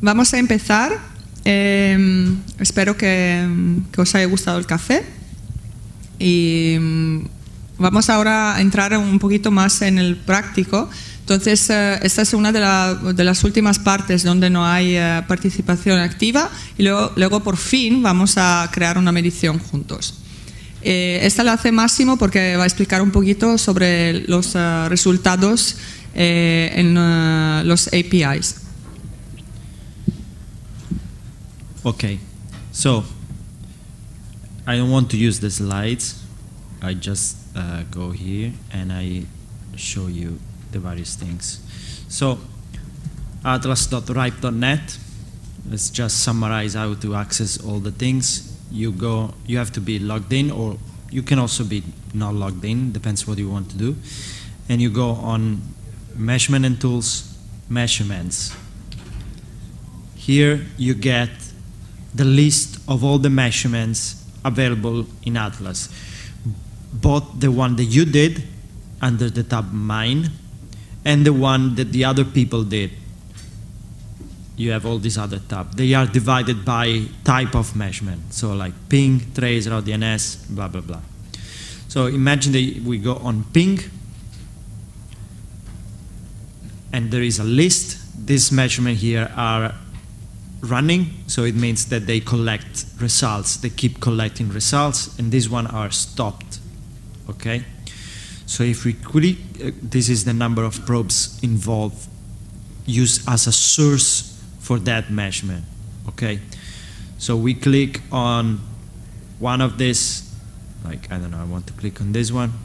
vamos a empezar. Espero que os haya gustado el café. Y vamos ahora a entrar un poquito más en el práctico. Entonces, esta es una de las últimas partes donde no hay participación activa y luego por fin vamos a crear una medición juntos. Esta la hace Máximo porque va a explicar un poquito sobre los resultados en los APIs. Okay, so I don't want to use the slides. I just go here and I show you the various things. So atlas.ripe.net, let's just summarize how to access all the things. You have to be logged in, or you can also be not logged in, depends what you want to do. And you go on measurement and tools, measurements. Here you get the list of all the measurements available in Atlas, both the one that you did under the tab Mine and the one that the other people did. You have all these other tabs. They are divided by type of measurement, so like ping, trace, raw DNS, blah, blah, blah. So imagine that we go on ping, and there is a list. These measurements here are running, so it means that they collect results. They keep collecting results, and these ones are stopped, okay? So if we click, this is the number of probes involved, used as a source for that measurement, okay? So we click on one of these, like, I don't know, I want to click on this one.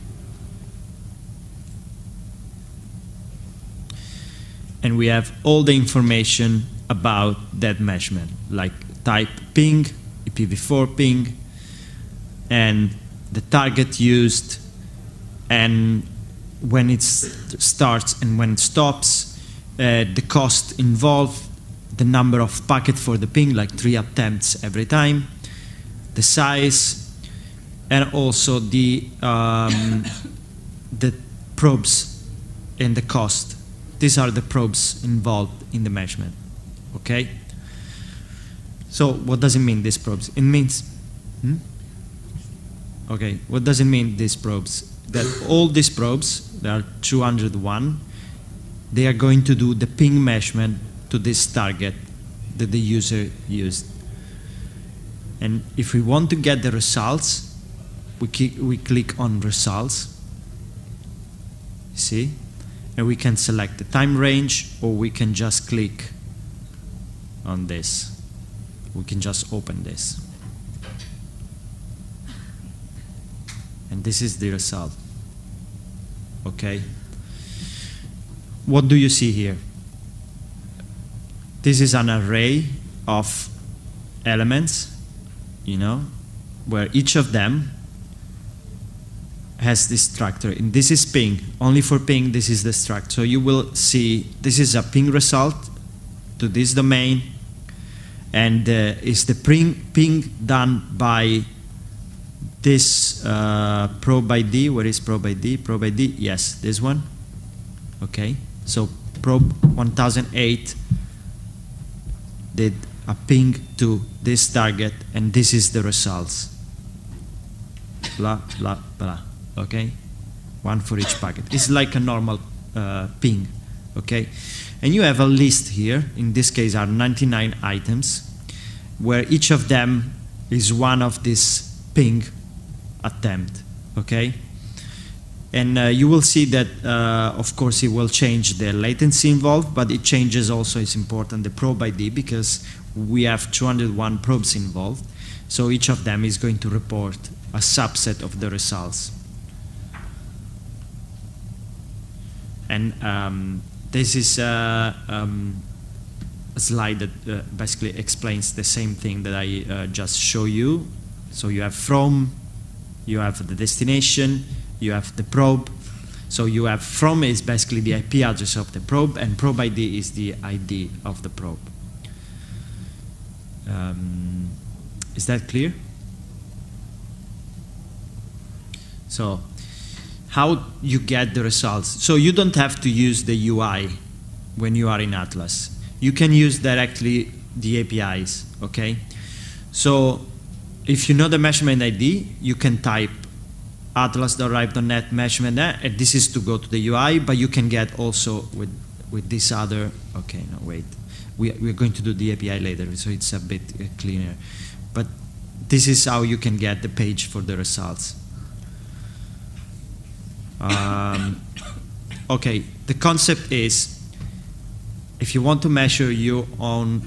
And we have all the information about that measurement, like type ping, IPv4 ping, and the target used, and when it starts and when it stops, the cost involved, the number of packets for the ping, like 3 attempts every time, the size, and also the probes and the cost. These are the probes involved in the measurement, okay? So what does it mean, these probes? It means, okay, what does it mean, these probes? That all these probes, there are 201, they are going to do the ping measurement to this target that the user used. And if we want to get the results, we click on results, see? And we can select the time range, or we can just click on this. We can just open this. And this is the result, okay? What do you see here? This is an array of elements, you know, where each of them has this structure. And this is ping. Only for ping, this is the structure. So you will see this is a ping result to this domain, and is the ping done by this probe ID. Where is probe ID? Probe ID, yes, this one. Okay, so probe 1008 did a ping to this target, and this is the results. Blah, blah, blah. Okay, one for each packet. It's like a normal ping, okay? And you have a list here, in this case are 99 items, where each of them is one of this ping attempt, okay? And you will see that, of course, it will change the latency involved, but it changes also, it's important, the probe ID, because we have 201 probes involved, so each of them is going to report a subset of the results. And this is a slide that basically explains the same thing that I just showed you. So you have from, you have the destination, you have the probe. So you have from is basically the IP address of the probe, and probe ID is the ID of the probe. Is that clear? So how you get the results. So you don't have to use the UI when you are in Atlas. you can use directly the APIs, okay? So if you know the measurement ID, you can type atlas.ripe.net measurement, and this is to go to the UI, but you can get also with this other, okay, no, wait. We're going to do the API later, so it's a bit cleaner. But this is how you can get the page for the results. Okay, the concept is, if you want to measure your own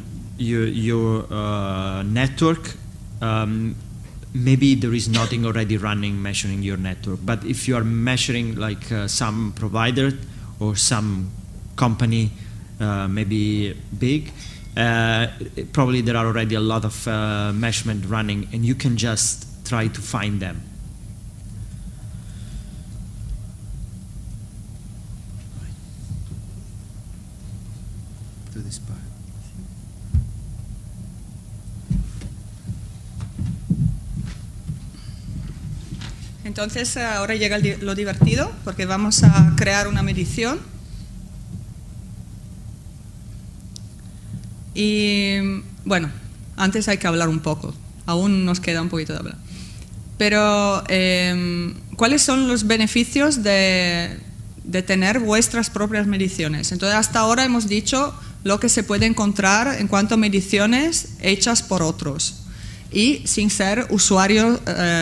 network, maybe there is nothing already running measuring your network. But if you are measuring like some provider or some company, maybe big, probably there are already a lot of measurement running, and you can just try to find them. To this part. Entonces ahora llega lo divertido, porque vamos a crear una medición. Y bueno, antes hay que hablar un poco, aún nos queda un poquito de hablar. Pero, ¿cuáles son los beneficios de tener vuestras propias mediciones? Entonces, hasta ahora hemos dicho lo que se puede encontrar en cuanto a mediciones hechas por otros y sin ser usuarios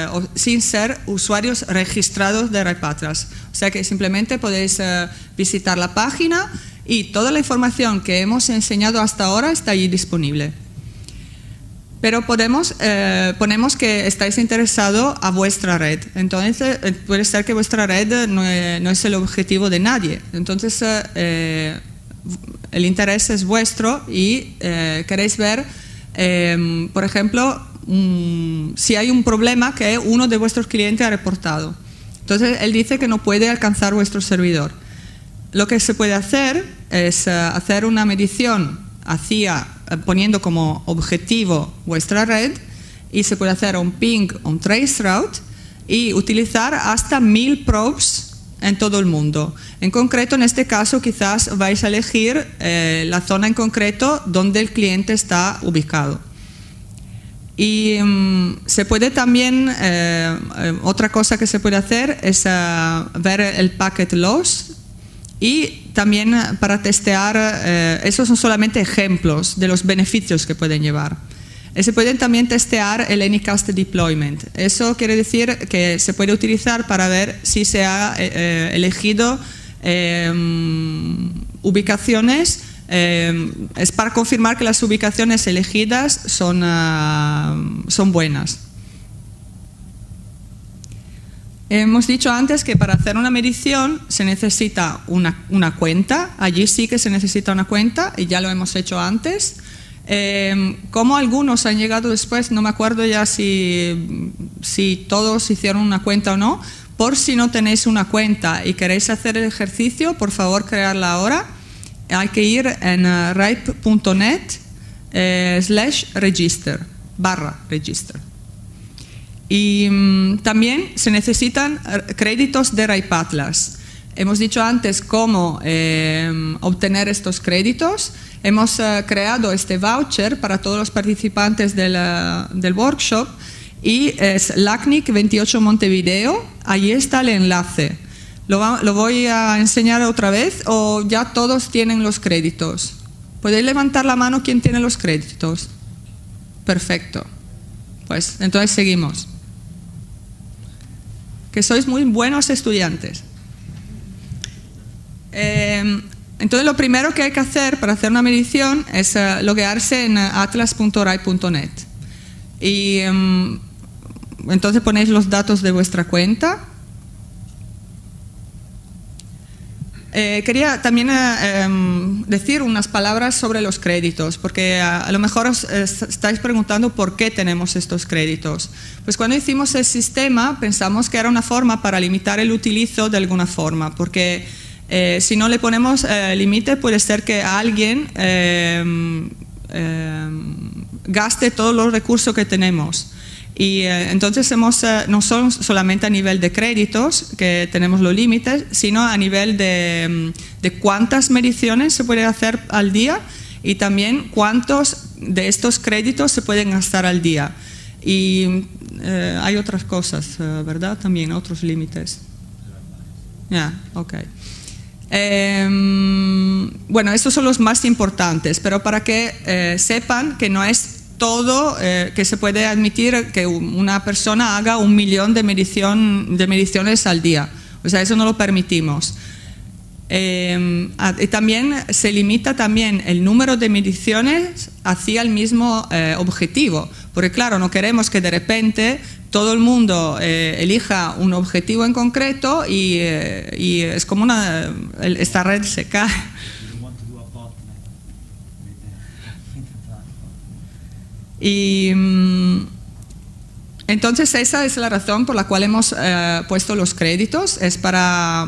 registrados de Ripe Atlas. O sea que simplemente podéis visitar la página y toda la información que hemos enseñado hasta ahora está allí disponible. Pero ponemos que estáis interesados a vuestra red. Entonces, puede ser que vuestra red no es el objetivo de nadie. Entonces, el interés es vuestro y queréis ver, por ejemplo, si hay un problema que uno de vuestros clientes ha reportado. Entonces, él dice que no puede alcanzar vuestro servidor. Lo que se puede hacer es hacer una medición poniendo como objetivo vuestra red, y se puede hacer un ping, un traceroute, y utilizar hasta 1000 probes en todo el mundo. En concreto, en este caso, quizás vais a elegir la zona en concreto donde el cliente está ubicado. Y se puede también, otra cosa que se puede hacer es ver el packet loss, y también para testear, esos son solamente ejemplos de los beneficios que pueden llevar. Se pueden también testear el Anycast Deployment. Eso quiere decir que se puede utilizar para ver si se ha elegido ubicaciones. Es para confirmar que las ubicaciones elegidas son buenas. Hemos dicho antes que para hacer una medición se necesita una cuenta. Allí sí que se necesita una cuenta, y ya lo hemos hecho antes. Como algunos han llegado después, no me acuerdo ya si todos hicieron una cuenta o no. Por si no tenéis una cuenta y queréis hacer el ejercicio, por favor, crearla ahora. Hay que ir en ripe.net/register. Y también se necesitan créditos de Ripe Atlas. Hemos dicho antes cómo obtener estos créditos. Hemos creado este voucher para todos los participantes del workshop, y es LACNIC 28 Montevideo. Allí está el enlace. ¿Lo voy a enseñar otra vez o ya todos tienen los créditos? ¿Podéis levantar la mano quién tiene los créditos? Perfecto. Pues entonces seguimos. Que sois muy buenos estudiantes. Entonces lo primero que hay que hacer para hacer una medición es loguearse en atlas.ripe.net. Y entonces ponéis los datos de vuestra cuenta. Quería también decir unas palabras sobre los créditos, porque a lo mejor os estáis preguntando por qué tenemos estos créditos. Pues cuando hicimos el sistema pensamos que era una forma para limitar el utilizo de alguna forma, porque si no le ponemos límite puede ser que alguien gaste todos los recursos que tenemos. Y entonces no son solamente a nivel de créditos que tenemos los límites, sino a nivel de cuántas mediciones se puede hacer al día y también cuántos de estos créditos se pueden gastar al día. Y hay otras cosas, ¿verdad? También otros límites. Ya, ok. Bueno, estos son los más importantes, pero para que sepan que no es todo que se puede admitir que una persona haga 1 millón de mediciones al día. O sea, eso no lo permitimos. Y también se limita también el número de mediciones hacia el mismo objetivo, porque claro, no queremos que de repente todo el mundo elija un objetivo en concreto y es como esta red se cae. Y entonces esa es la razón por la cual hemos puesto los créditos, es para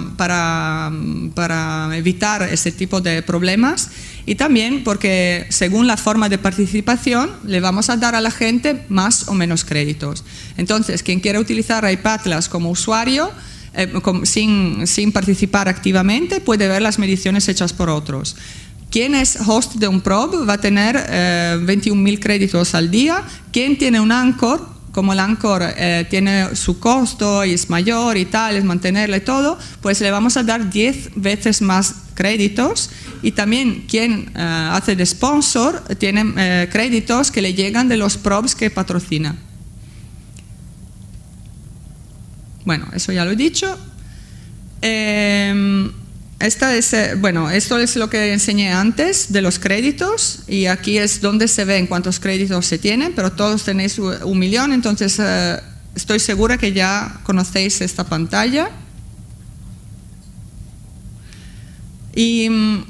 evitar ese tipo de problemas, y también porque según la forma de participación le vamos a dar a la gente más o menos créditos. Entonces, quien quiera utilizar iPadlas como usuario, sin participar activamente, puede ver las mediciones hechas por otros. Quien es host de un probe va a tener 21.000 créditos al día. Quien tiene un Anchor, como el Anchor tiene su costo y es mayor y tal, es mantenerle todo, pues le vamos a dar 10 veces más créditos. Y también quien hace de sponsor tiene créditos que le llegan de los probes que patrocina. Bueno, eso ya lo he dicho. Bueno, esto es lo que enseñé antes de los créditos, y aquí es donde se ven cuántos créditos se tienen, pero todos tenéis 1 millón, entonces estoy segura que ya conocéis esta pantalla. Y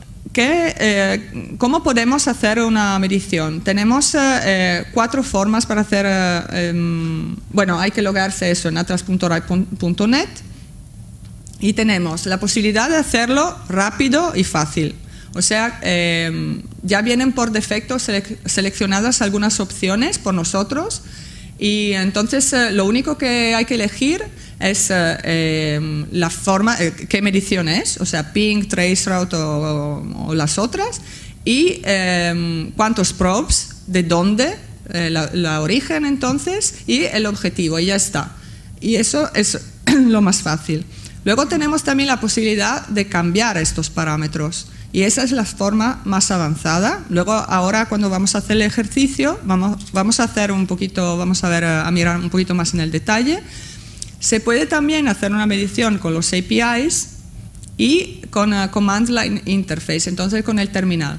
¿cómo podemos hacer una medición? Tenemos 4 formas para hacer, bueno, hay que logarse eso en atlas.rai.net. Y tenemos la posibilidad de hacerlo rápido y fácil. O sea, ya vienen por defecto seleccionadas algunas opciones por nosotros, y entonces lo único que hay que elegir es la forma, qué medición es, o sea, ping, traceroute o las otras, y cuántos probes, de dónde, la origen entonces, y el objetivo, y ya está. Y eso es lo más fácil. Luego tenemos también la posibilidad de cambiar estos parámetros, y esa es la forma más avanzada. Luego, ahora cuando vamos a hacer el ejercicio, vamos a hacer un poquito, vamos a mirar un poquito más en el detalle. Se puede también hacer una medición con los APIs y con Command Line Interface, entonces con el terminal.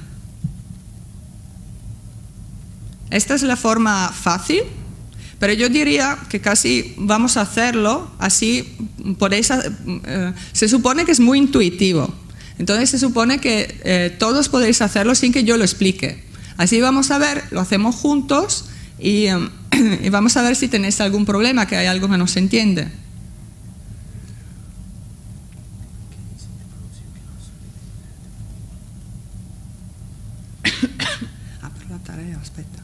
Esta es la forma fácil. Pero yo diría que casi vamos a hacerlo así, se supone que es muy intuitivo, entonces se supone que todos podéis hacerlo sin que yo lo explique. Así vamos a ver, lo hacemos juntos y vamos a ver si tenéis algún problema, que hay algo que no se entiende. Per la tarea, aspetta.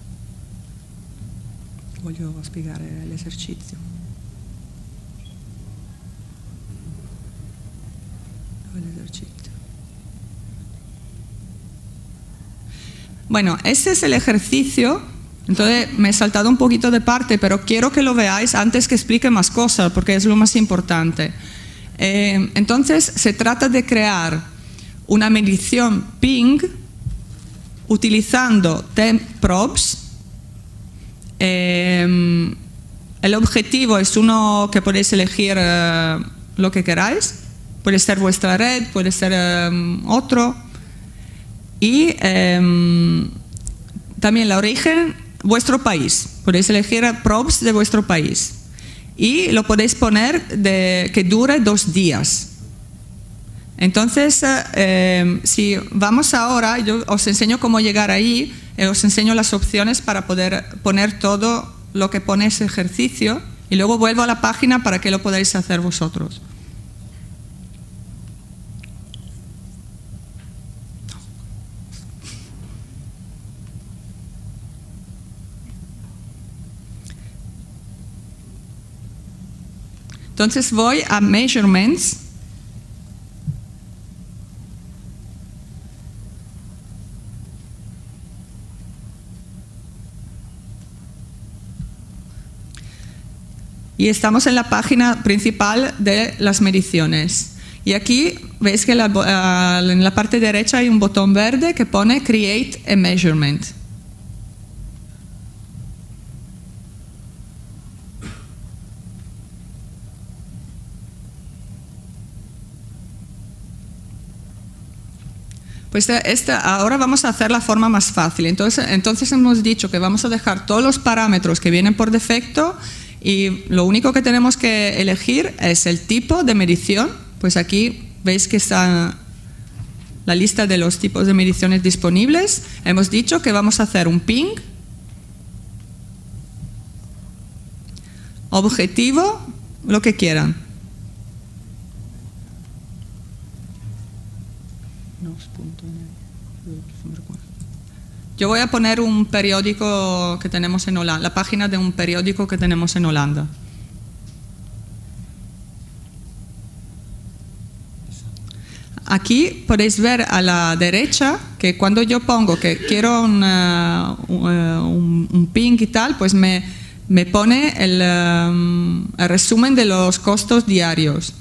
Voglio spiegare l'esercizio. Dove è l'esercizio? Bueno, este es el ejercicio. Entonces me he saltado un poquito de parte, pero quiero que lo veáis antes que explique más cosas, porque es lo más importante. Entonces se trata de crear una medición ping utilizando temp probes. El objetivo es uno que podéis elegir lo que queráis, puede ser vuestra red, puede ser otro, y también la origen, vuestro país, podéis elegir probes de vuestro país, y lo podéis poner que dure 2 días. Entonces, si vamos ahora, yo os enseño cómo llegar ahí, os enseño las opciones para poder poner todo lo que pone ese ejercicio, y luego vuelvo a la página para que lo podáis hacer vosotros. Entonces voy a Measurements. Y estamos en la página principal de las mediciones. Y aquí veis que en la parte derecha hay un botón verde que pone Create a Measurement. Pues ahora vamos a hacer la forma más fácil. Entonces hemos dicho que vamos a dejar todos los parámetros que vienen por defecto y lo único que tenemos que elegir es el tipo de medición. Pues aquí veis que está la lista de los tipos de mediciones disponibles. Hemos dicho que vamos a hacer un ping, objetivo, lo que quieran. Yo voy a poner un periódico que tenemos en Holanda, la página de un periódico que tenemos en Holanda. Aquí podéis ver a la derecha que cuando yo pongo que quiero un ping y tal, pues me pone el resumen de los costos diarios.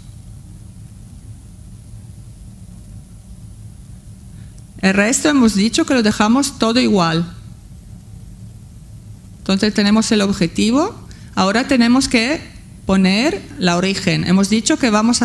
El resto hemos dicho que lo dejamos todo igual. Entonces tenemos el objetivo. Ahora tenemos que poner la origen. Hemos dicho que vamos a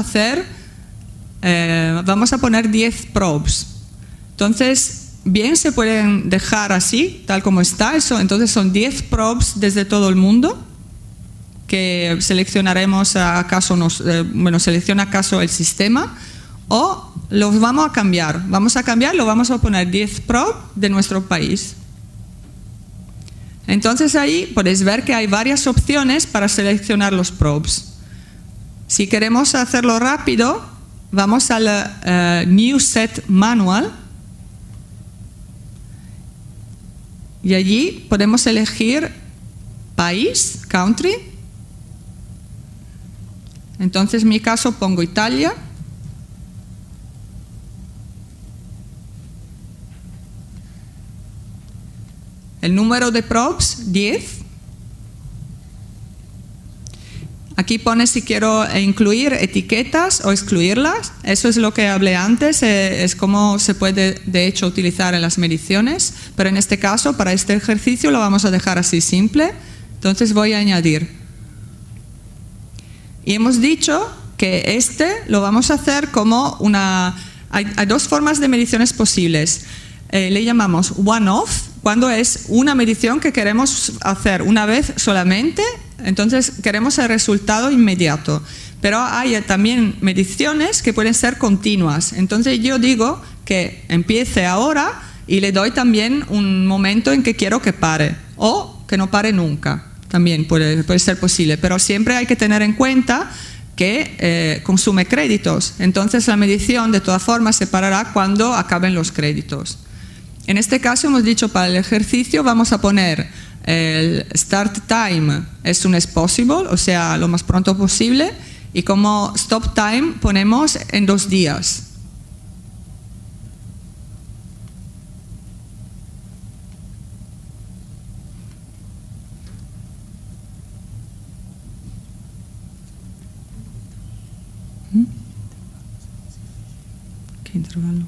poner 10 probes. Entonces, bien se pueden dejar así, tal como está. Entonces son 10 probes desde todo el mundo que seleccionaremos selecciona acaso el sistema, o los vamos a cambiar. Lo vamos a poner 10 probes de nuestro país. Entonces ahí podéis ver que hay varias opciones para seleccionar los probes. Si queremos hacerlo rápido, vamos al New Set Manual y allí podemos elegir país, country. Entonces en mi caso pongo Italia. El número de probes, 10. Aquí pone si quiero incluir etiquetas o excluirlas. Eso es lo que hablé antes, es como se puede de hecho utilizar en las mediciones, pero en este caso, para este ejercicio, lo vamos a dejar así simple. Entonces voy a añadir. Y hemos dicho que lo vamos a hacer como hay dos formas de mediciones posibles. Le llamamos one-off, cuando es una medición que queremos hacer una vez solamente, entonces queremos el resultado inmediato. Pero hay también mediciones que pueden ser continuas. Entonces yo digo que empiece ahora y le doy también un momento en que quiero que pare, o que no pare nunca. También puede ser posible, pero siempre hay que tener en cuenta que consume créditos. Entonces la medición de todas formas se parará cuando acaben los créditos. En este caso hemos dicho para el ejercicio vamos a poner el start time as soon as possible, o sea, lo más pronto posible, y como stop time ponemos en 2 días. ¿Qué intervalo?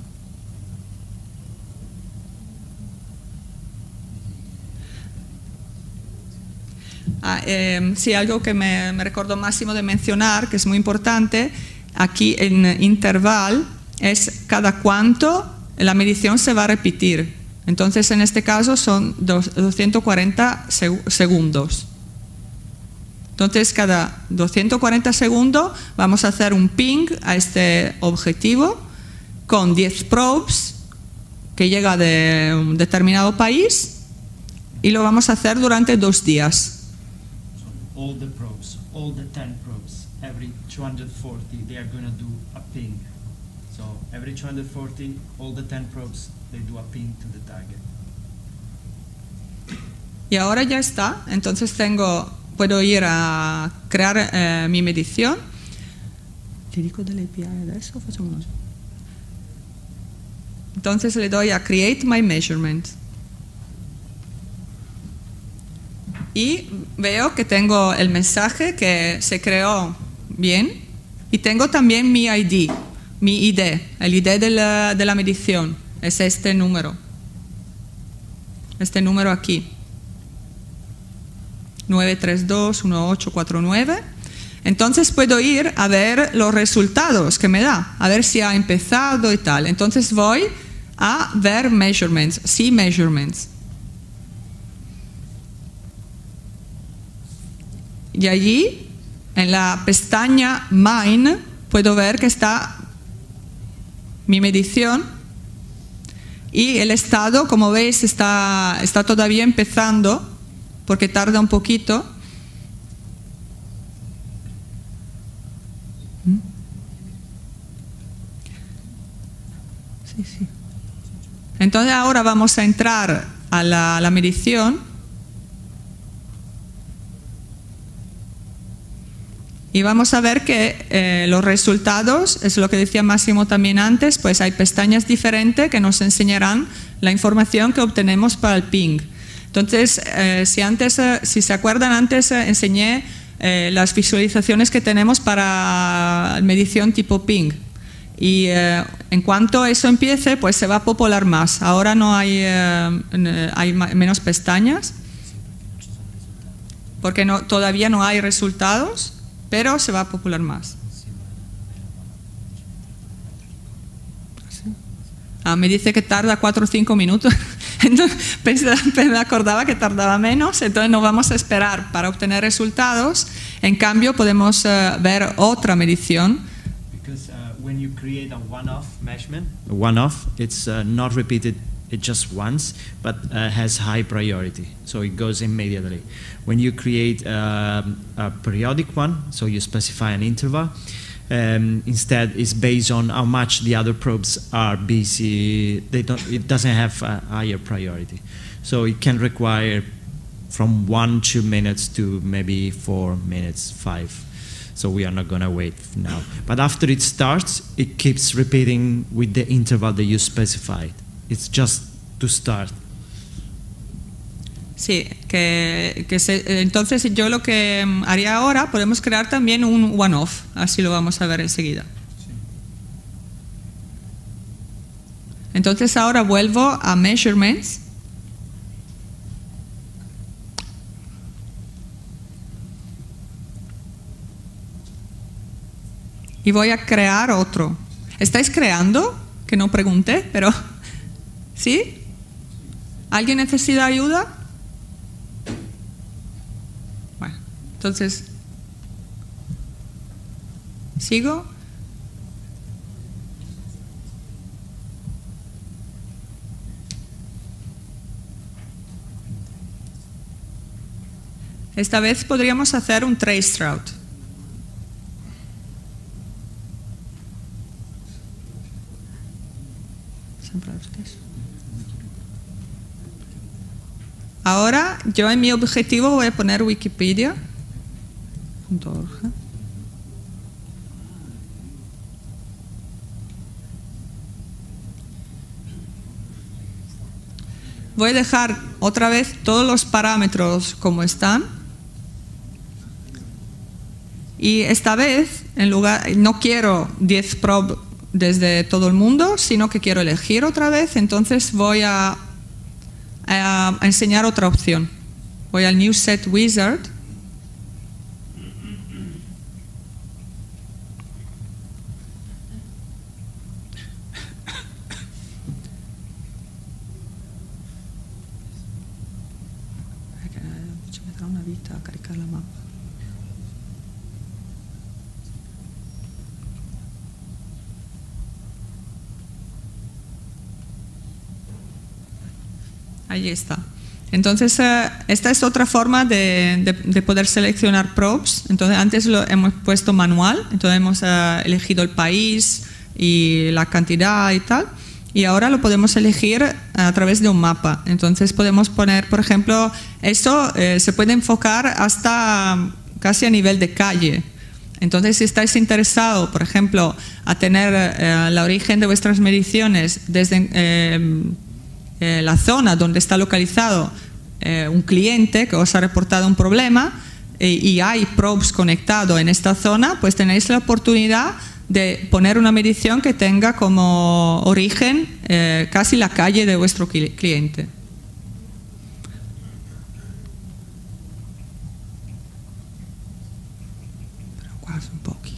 Sí, algo que me recordó Máximo de mencionar, que es muy importante, aquí en interval es cada cuánto la medición se va a repetir. Entonces en este caso son 240 segundos. Entonces cada 240 segundos vamos a hacer un ping a este objetivo con 10 probes que llega de un determinado país y lo vamos a hacer durante 2 días. All the probes, all the 10 probes, every 240 they are going to do a ping. So every 240, all the 10 probes, they do a ping to the target. Y ahora ya está, entonces puedo ir a crear mi medición. ¿Te digo del API adesso? Facciamolo. Entonces le doy a Create My Measurement. y veo que tengo el mensaje que se creó bien y tengo también mi ID, el ID de la medición, es este número aquí, 9321849. Entonces puedo ir a ver los resultados que me da, a ver si ha empezado y tal. Entonces voy a ver measurements, see measurements. Y allí, en la pestaña Mine, puedo ver que está mi medición y el estado, como veis, está todavía empezando porque tarda un poquito. Sí. Entonces ahora vamos a entrar a la medición y vamos a ver que los resultados, es lo que decía Máximo también antes, pues hay pestañas diferentes que nos enseñarán la información que obtenemos para el ping. Entonces, si se acuerdan, antes enseñé las visualizaciones que tenemos para medición tipo ping. Y en cuanto eso empiece, pues se va a popular más. Ahora no hay menos pestañas, porque todavía no hay resultados, pero se va a popular más. Me dice que tarda 4 o 5 minutos. Entonces, me acordaba que tardaba menos, entonces no vamos a esperar para obtener resultados. En cambio, podemos ver otra medición. When you create a one-off measurement, it's not repeated just once, but has high priority, so it goes immediately. When you create a periodic one, so you specify an interval, instead it's based on how much the other probes are busy. It doesn't have a higher priority, so it can require from 1-2 minutes to maybe 4 minutes, 5. So we are not going to wait now. But after it starts, it keeps repeating with the interval that you specified. It's just to start. Sí, entonces yo lo que haría ahora, podemos crear también un one-off, así lo vamos a ver enseguida. Entonces ahora vuelvo a Measurements. Y voy a crear otro. ¿Estáis creando? Que no pregunté, pero... ¿Sí? ¿Alguien necesita ayuda? Bueno, entonces... ¿Sigo? Esta vez podríamos hacer un trace route. Ahora yo en mi objetivo voy a poner Wikipedia.org. Voy a dejar otra vez todos los parámetros como están. Y esta vez, no quiero 10 probes desde todo el mundo, sino que quiero elegir otra vez, entonces voy a enseñar otra opción. Voy al New Set Wizard. Me da una vita a cargar la mapa. Ahí está. Entonces, esta es otra forma de poder seleccionar probes. Entonces, antes lo hemos puesto manual, entonces hemos elegido el país y la cantidad y tal. Y ahora lo podemos elegir a través de un mapa. Entonces, podemos poner, por ejemplo, esto se puede enfocar hasta casi a nivel de calle. Entonces, si estáis interesados, por ejemplo, a tener el origen de vuestras mediciones desde... la zona donde está localizado un cliente que os ha reportado un problema y hay probes conectados en esta zona, pues tenéis la oportunidad de poner una medición que tenga como origen casi la calle de vuestro cliente. Pero quasi un poco.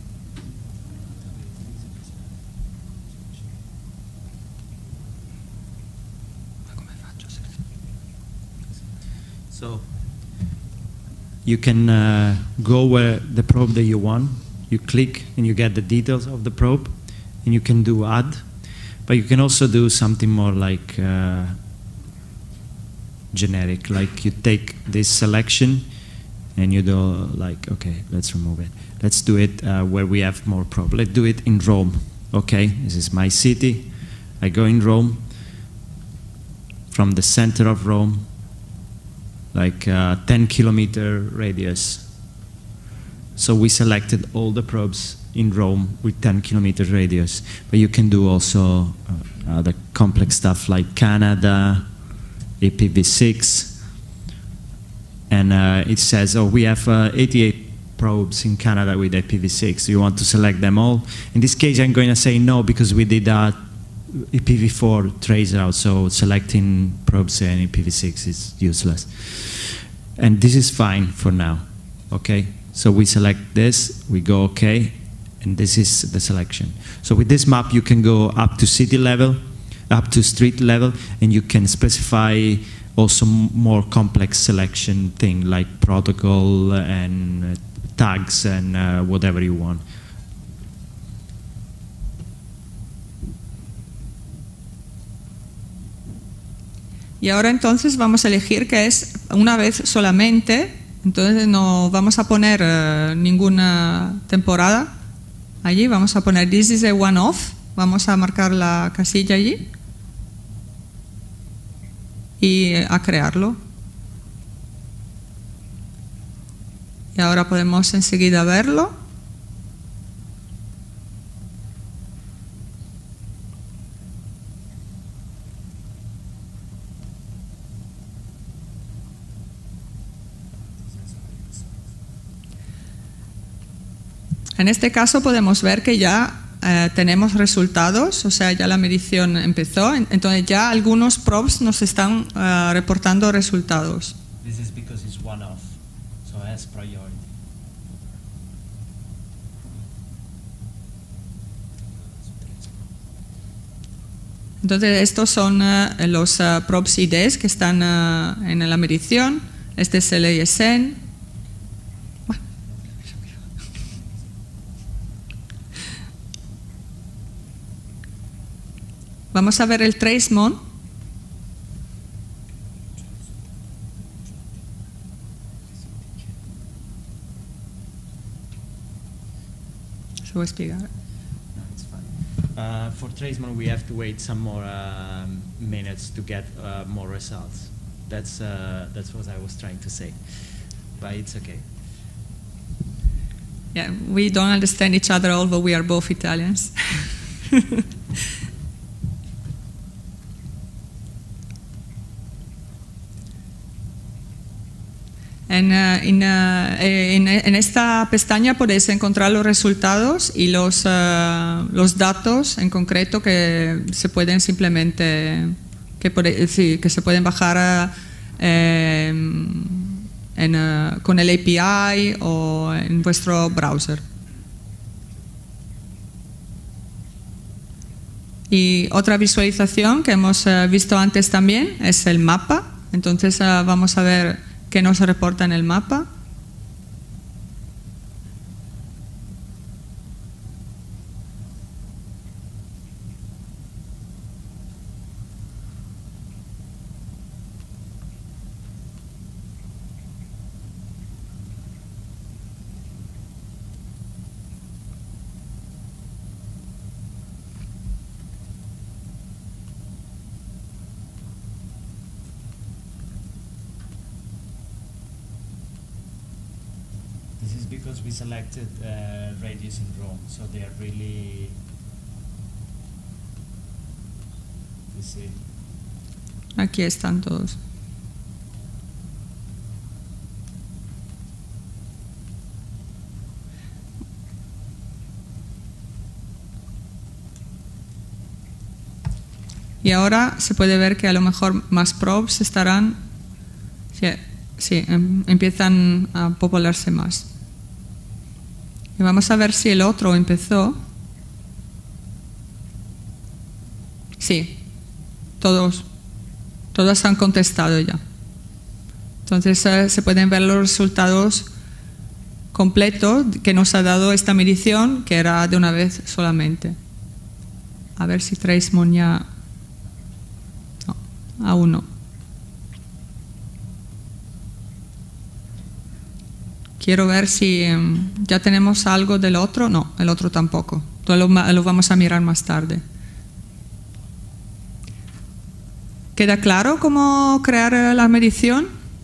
So you can go where the probe that you want. You click and you get the details of the probe, and you can do add. But you can also do something more like generic, like you take this selection and you do like, okay, let's remove it. Let's do it where we have more probe. Let's do it in Rome. Okay, this is my city. I go in Rome. From the center of Rome, like 10-kilometer radius. So we selected all the probes in Rome with 10-kilometer radius. But you can do also other complex stuff like Canada, IPv6. And it says, oh, we have 88 probes in Canada with IPv6. Do you want to select them all? In this case, I'm going to say no, because we did a IPv4 trace out, so selecting probes in IPv6 is useless. And this is fine for now, okay? So we select this, we go okay, and this is the selection. So with this map, you can go up to city level, up to street level, and you can specify also more complex selection thing like protocol and tags and whatever you want. Y ahora entonces vamos a elegir que es una vez solamente, entonces no vamos a poner ninguna temporada allí, vamos a poner this is a one-off, vamos a marcar la casilla allí y a crearlo. Y ahora podemos enseguida verlo. En este caso podemos ver que ya tenemos resultados, o sea, ya la medición empezó, entonces ya algunos probes nos están reportando resultados. This is because it's one-off, so it has priority. Entonces estos son los probes IDs que están en la medición. Este es el ISN. Vamos a ver el tracemon. Se voy a explicar. No, it's fine. For tracemon, we have to wait some more minutes to get more results. That's what I was trying to say, but it's okay. Yeah, we don't understand each other, although we are both Italians. En esta pestaña podéis encontrar los resultados y los datos en concreto que se pueden simplemente que se pueden bajar con el API o en vuestro browser. Y otra visualización que hemos visto antes también es el mapa. Entonces vamos a ver qué nos reporta en el mapa. Because we selected radius in Rome, so they are really, you see. Aquí están todos. Y ahora se puede ver que a lo mejor más probes estarán, sí, empiezan a popularse más. Y vamos a ver si el otro empezó. Sí, todas han contestado ya. Entonces se pueden ver los resultados completos que nos ha dado esta medición, que era de una vez solamente. A ver si traéis moña. No, aún no. Quiero ver si ya tenemos algo del otro. No, el otro tampoco. Lo vamos a mirar más tarde. ¿Queda claro cómo crear la medición?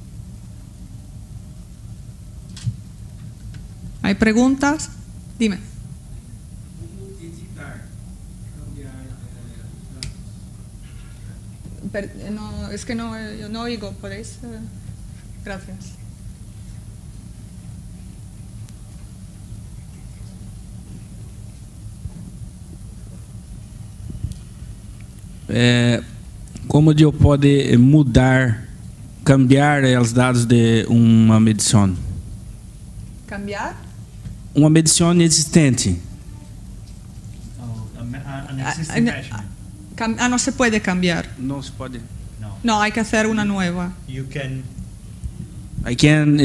¿Hay preguntas? Dime. No, es que no oigo. ¿Podéis? Gracias. Como eu pode mudar, cambiar os dados de uma medição? ¿Cambiar? Uma medição existente. No se puede cambiar. Não se pode. No, hay que hacer una nueva. You can. I can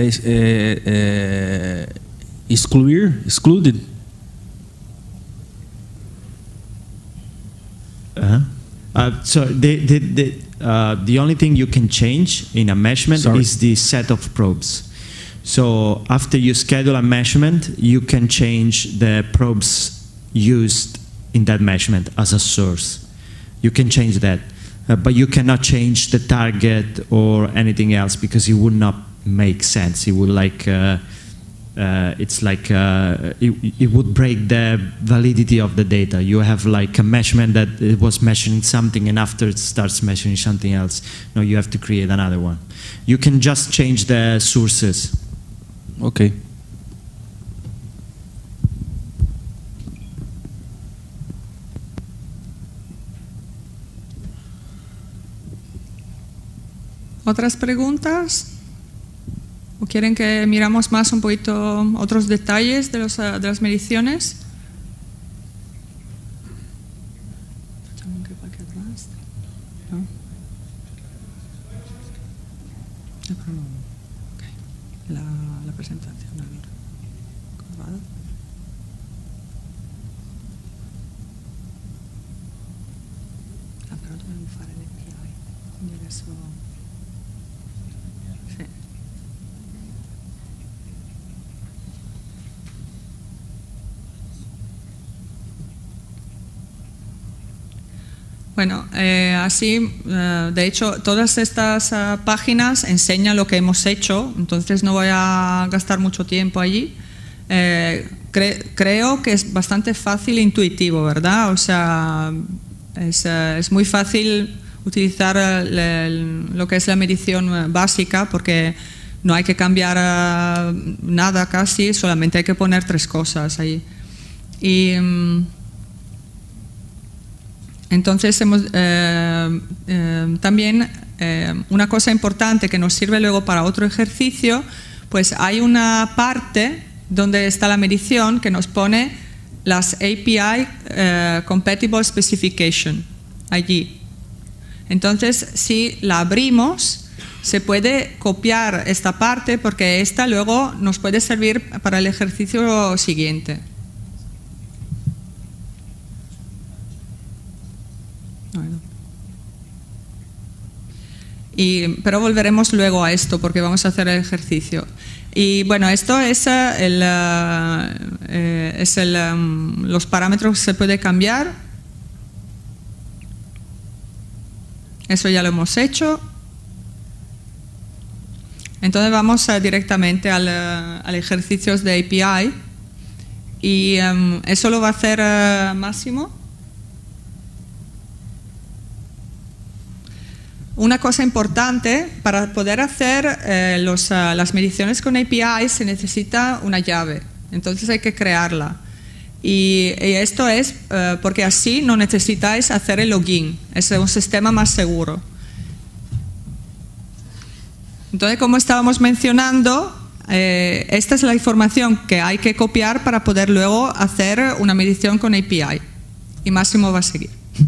excluded. So the only thing you can change in a measurement is the set of probes. So after you schedule a measurement, you can change the probes used in that measurement as a source. You can change that, but you cannot change the target or anything else because it would not make sense. It would like it would break the validity of the data. You have like a measurement that it was measuring something and after it starts measuring something else. No, you have to create another one. You can just change the sources. Okay. ¿Otras preguntas? ¿O quieren que miramos más un poquito otros detalles de las mediciones? ¿No? La presentación. Però dobbiamo fare l'API, quindi adesso... Sì. Bueno, así, de hecho, todas estas páginas enseñan lo que hemos hecho, entonces no voy a gastar mucho tiempo allí. Creo que es bastante fácil e intuitivo, ¿verdad? O sea, es muy fácil utilizar lo que es la medición básica porque no hay que cambiar nada casi, solamente hay que poner 3 cosas ahí. Y entonces también una cosa importante que nos sirve luego para otro ejercicio, pues hay una parte donde está la medición que nos pone las API Compatible Specification allí. Entonces, si la abrimos, se puede copiar esta parte porque esta luego nos puede servir para el ejercicio siguiente. Pero volveremos luego a esto porque vamos a hacer el ejercicio. Y bueno, esto es, los parámetros que se puede cambiar. Eso ya lo hemos hecho. Entonces vamos directamente al ejercicio de API. Y eso lo va a hacer Máximo. Una cosa importante, para poder hacer las mediciones con API se necesita una llave, entonces hay que crearla. Y esto es porque así no necesitáis hacer el login, es un sistema más seguro. Entonces, como estábamos mencionando, esta es la información que hay que copiar para poder luego hacer una medición con API. Y Máximo va a seguir.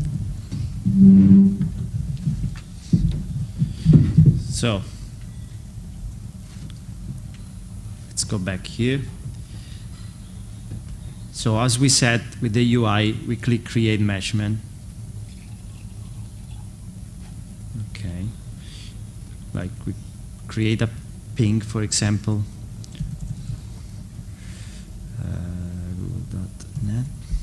So, let's go back here. So as we said, with the UI, we click Create Measurement. Okay. Like we create a ping, for example. Google.net.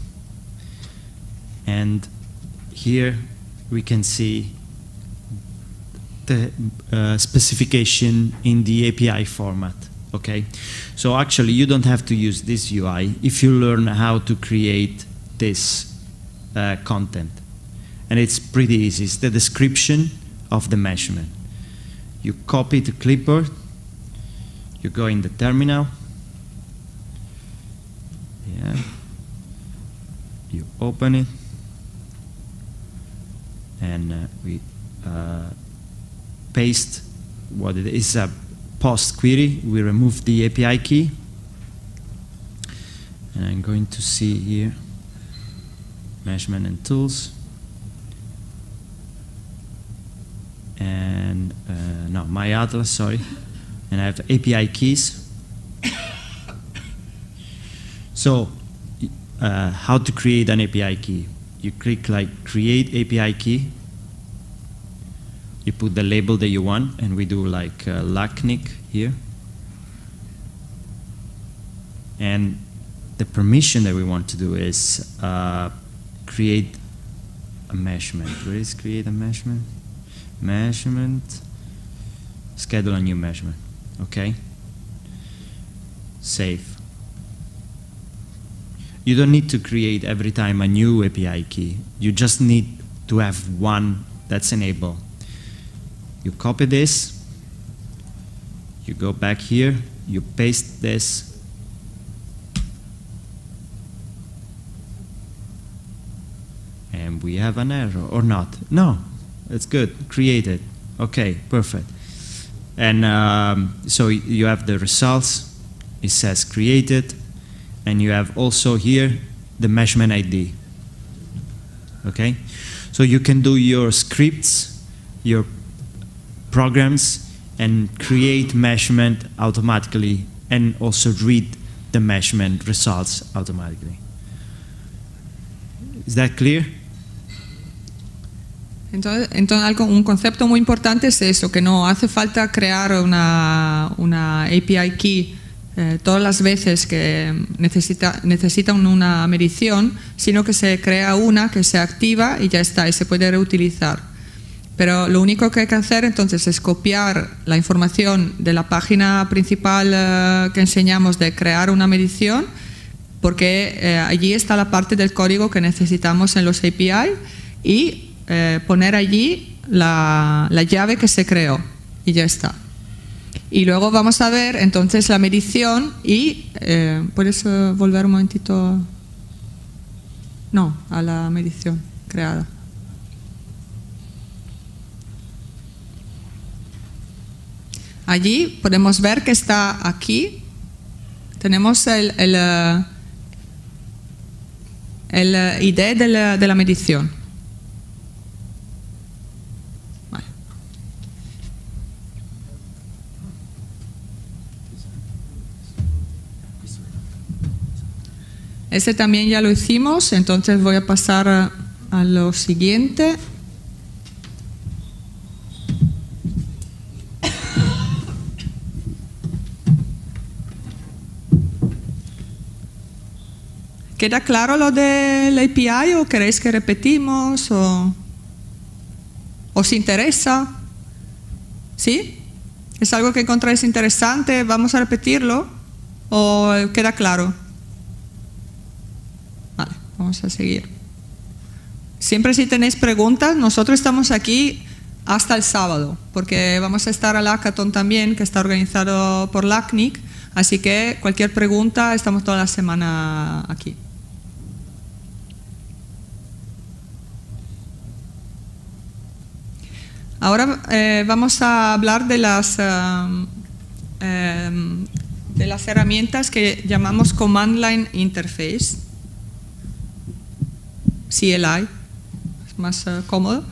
And here we can see the specification in the API format. Okay, so actually you don't have to use this UI if you learn how to create this content, and it's pretty easy. It's the description of the measurement. You copy the clipboard, you go in the terminal, yeah, you open it, and we paste what it is, a post query. We remove the API key, and I'm going to see here measurement and tools, and no, my atlas, sorry, and I have API keys. So how to create an API key? You click like create API key, you put the label that you want, and we do like LACNIC here. And the permission that we want to do is create a measurement. Where is create a measurement? Measurement, schedule a new measurement, okay? Save. You don't need to create every time a new API key. You just need to have one that's enabled. You copy this, you go back here, you paste this, and we have an error, or not. No, it's good, created. Okay, perfect. And so you have the results, it says created, and you have also here the measurement ID. Okay, so you can do your scripts, your programs, and create measurement automatically, and also read the measurement results automatically. Is that clear? Entonces un concepto muy importante es eso, que no hace falta crear una API key todas las veces que necesitan una medición, sino que se crea una que se activa y ya está, y se puede reutilizar. Pero lo único que hay que hacer entonces es copiar la información de la página principal que enseñamos de crear una medición, porque allí está la parte del código que necesitamos en los API, y poner allí la llave que se creó, y ya está. Y luego vamos a ver entonces la medición y ¿puedes volver un momentito? No, a la medición creada. Allí podemos ver que está aquí. Tenemos el ID de la medición. Vale. Ese también ya lo hicimos, entonces voy a pasar a lo siguiente. ¿Queda claro lo del API o queréis que repetimos? ¿O os interesa? ¿Sí? ¿Es algo que encontráis interesante? ¿Vamos a repetirlo? ¿O queda claro? Vale, vamos a seguir. Siempre si tenéis preguntas, nosotros estamos aquí hasta el sábado, porque vamos a estar al hackathon también, que está organizado por LACNIC, así que cualquier pregunta, estamos toda la semana aquí. Ahora vamos a hablar de las herramientas que llamamos Command Line Interface, CLI, es más cómodo.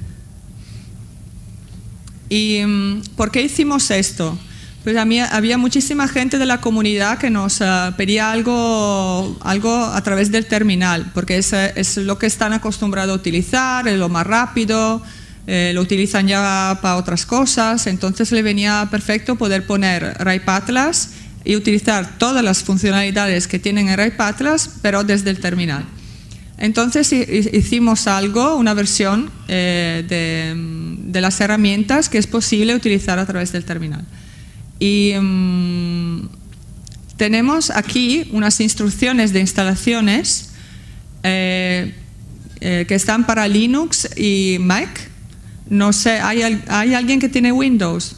¿Y por qué hicimos esto? Pues había muchísima gente de la comunidad que nos pedía algo a través del terminal, porque es lo que están acostumbrados a utilizar, es lo más rápido, lo utilizan ya para otras cosas, entonces le venía perfecto poder poner RIPE Atlas y utilizar todas las funcionalidades que tienen en RIPE Atlas, pero desde el terminal. Entonces hicimos una versión de las herramientas que es posible utilizar a través del terminal. Y tenemos aquí unas instrucciones de instalaciones que están para Linux y Mac. No sé, ¿hay alguien que tiene Windows?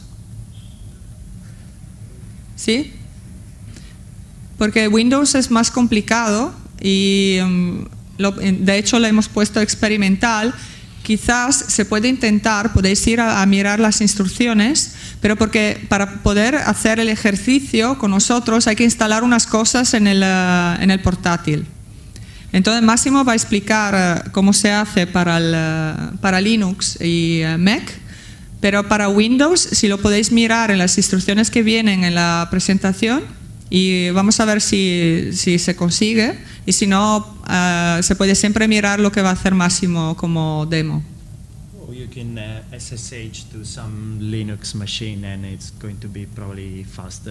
¿Sí? Porque Windows es más complicado y de hecho lo hemos puesto experimental. Quizás se puede intentar, podéis ir a mirar las instrucciones, pero porque para poder hacer el ejercicio con nosotros hay que instalar unas cosas en el portátil. Entonces Máximo va a explicar cómo se hace para Linux y Mac, pero para Windows, si lo podéis mirar en las instrucciones que vienen en la presentación, y vamos a ver si se consigue, y si no, se puede siempre mirar lo que va a hacer Máximo como demo. Or you can SSH to some Linux machine and it's going to be probably faster.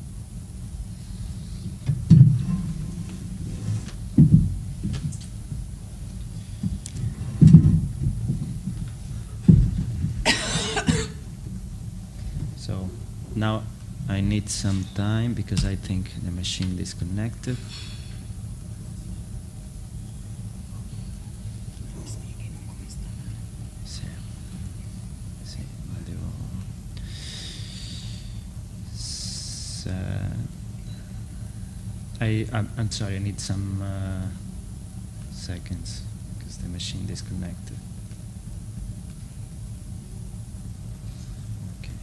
So now I need some time because I think the machine disconnected. I'm sorry, I need some seconds because the machine disconnected. Okay.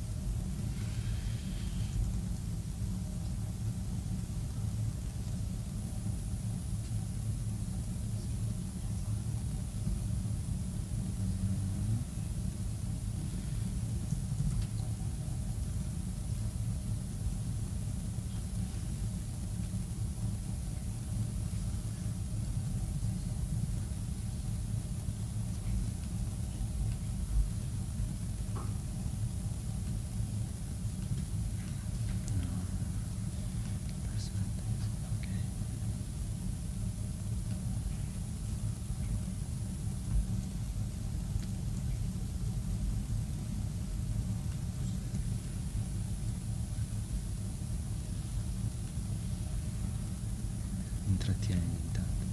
Intrattieni intanto.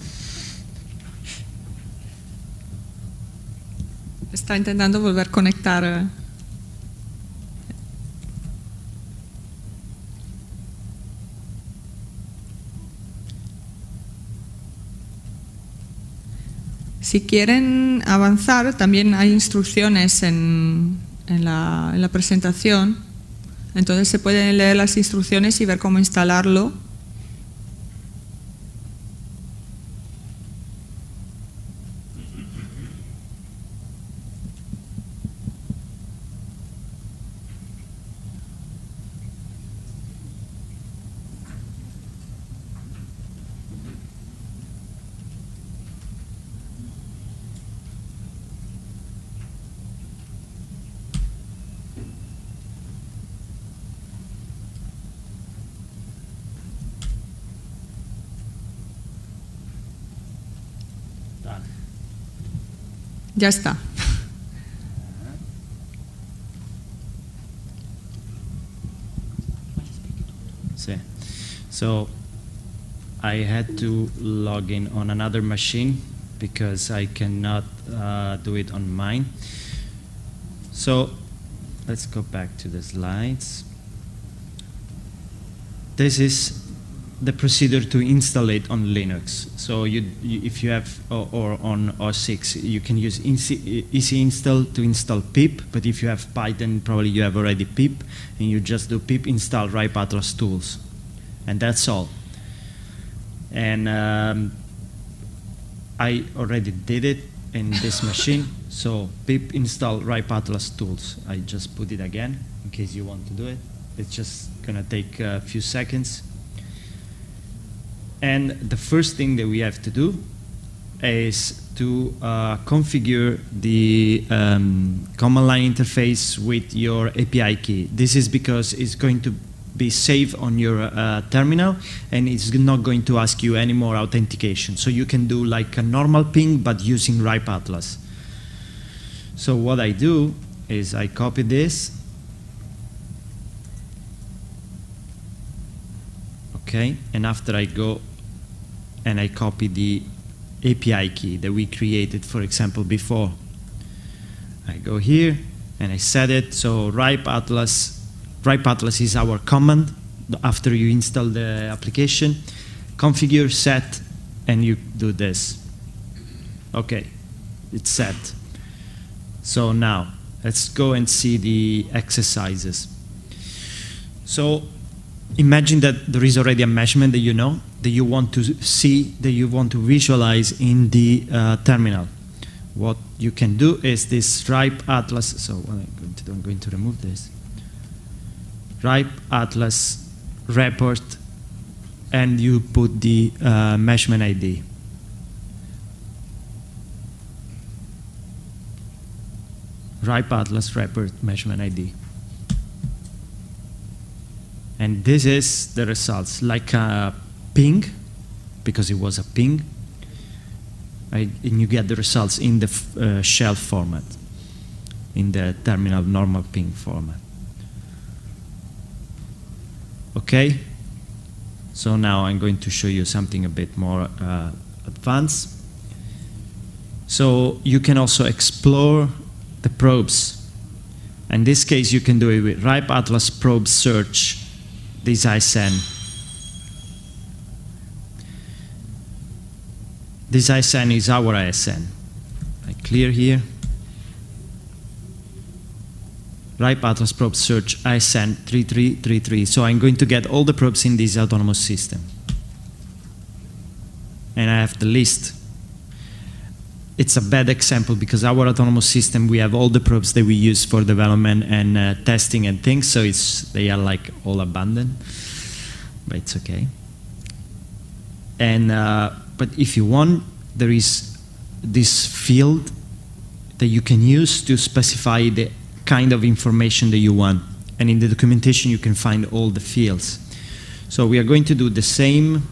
Está intentando volver a conectar. Si quieren avanzar, también hay instrucciones en la presentación. Entonces se pueden leer las instrucciones y ver cómo instalarlo. Ya está. So I had to log in on another machine because I cannot do it on mine. So let's go back to the slides. This is the procedure to install it on Linux. So if you have, or on OS6, you can use easy install to install pip, but if you have Python, probably you have already pip, and you just do pip install RIPE Atlas tools. And that's all. And I already did it in this machine. So pip install RIPE Atlas tools. I just put it again in case you want to do it. It's just gonna take a few seconds. And the first thing that we have to do is to configure the command line interface with your API key. This is because it's going to be saved on your terminal, and it's not going to ask you any more authentication. So you can do like a normal ping, but using RIPE Atlas. So what I do is I copy this. Okay, and after I go and I copy the API key that we created, for example, before. I go here and I set it, so RIPE Atlas is our command after you install the application. Configure, set, and you do this. Okay, it's set. So now, let's go and see the exercises. So, imagine that there is already a measurement that you know, that you want to see, that you want to visualize in the terminal. What you can do is this RIPE Atlas, so what I'm going to remove this. RIPE Atlas report, and you put the measurement ID. RIPE Atlas report measurement ID. And this is the results, like a ping, because it was a ping, right? And you get the results in the shell format, in the terminal normal ping format. Okay, so now I'm going to show you something a bit more advanced. So you can also explore the probes. In this case, you can do it with RIPE Atlas probe search. This ISN. This ISN is our ISN. I clear here. RIPE Atlas probe search ISN 3333. So I'm going to get all the probes in this autonomous system. And I have the list. It's a bad example because our autonomous system, we have all the probes that we use for development and testing and things, so they are like all abandoned, but it's okay. And but if you want, there is this field that you can use to specify the kind of information that you want, and in the documentation you can find all the fields. So we are going to do the same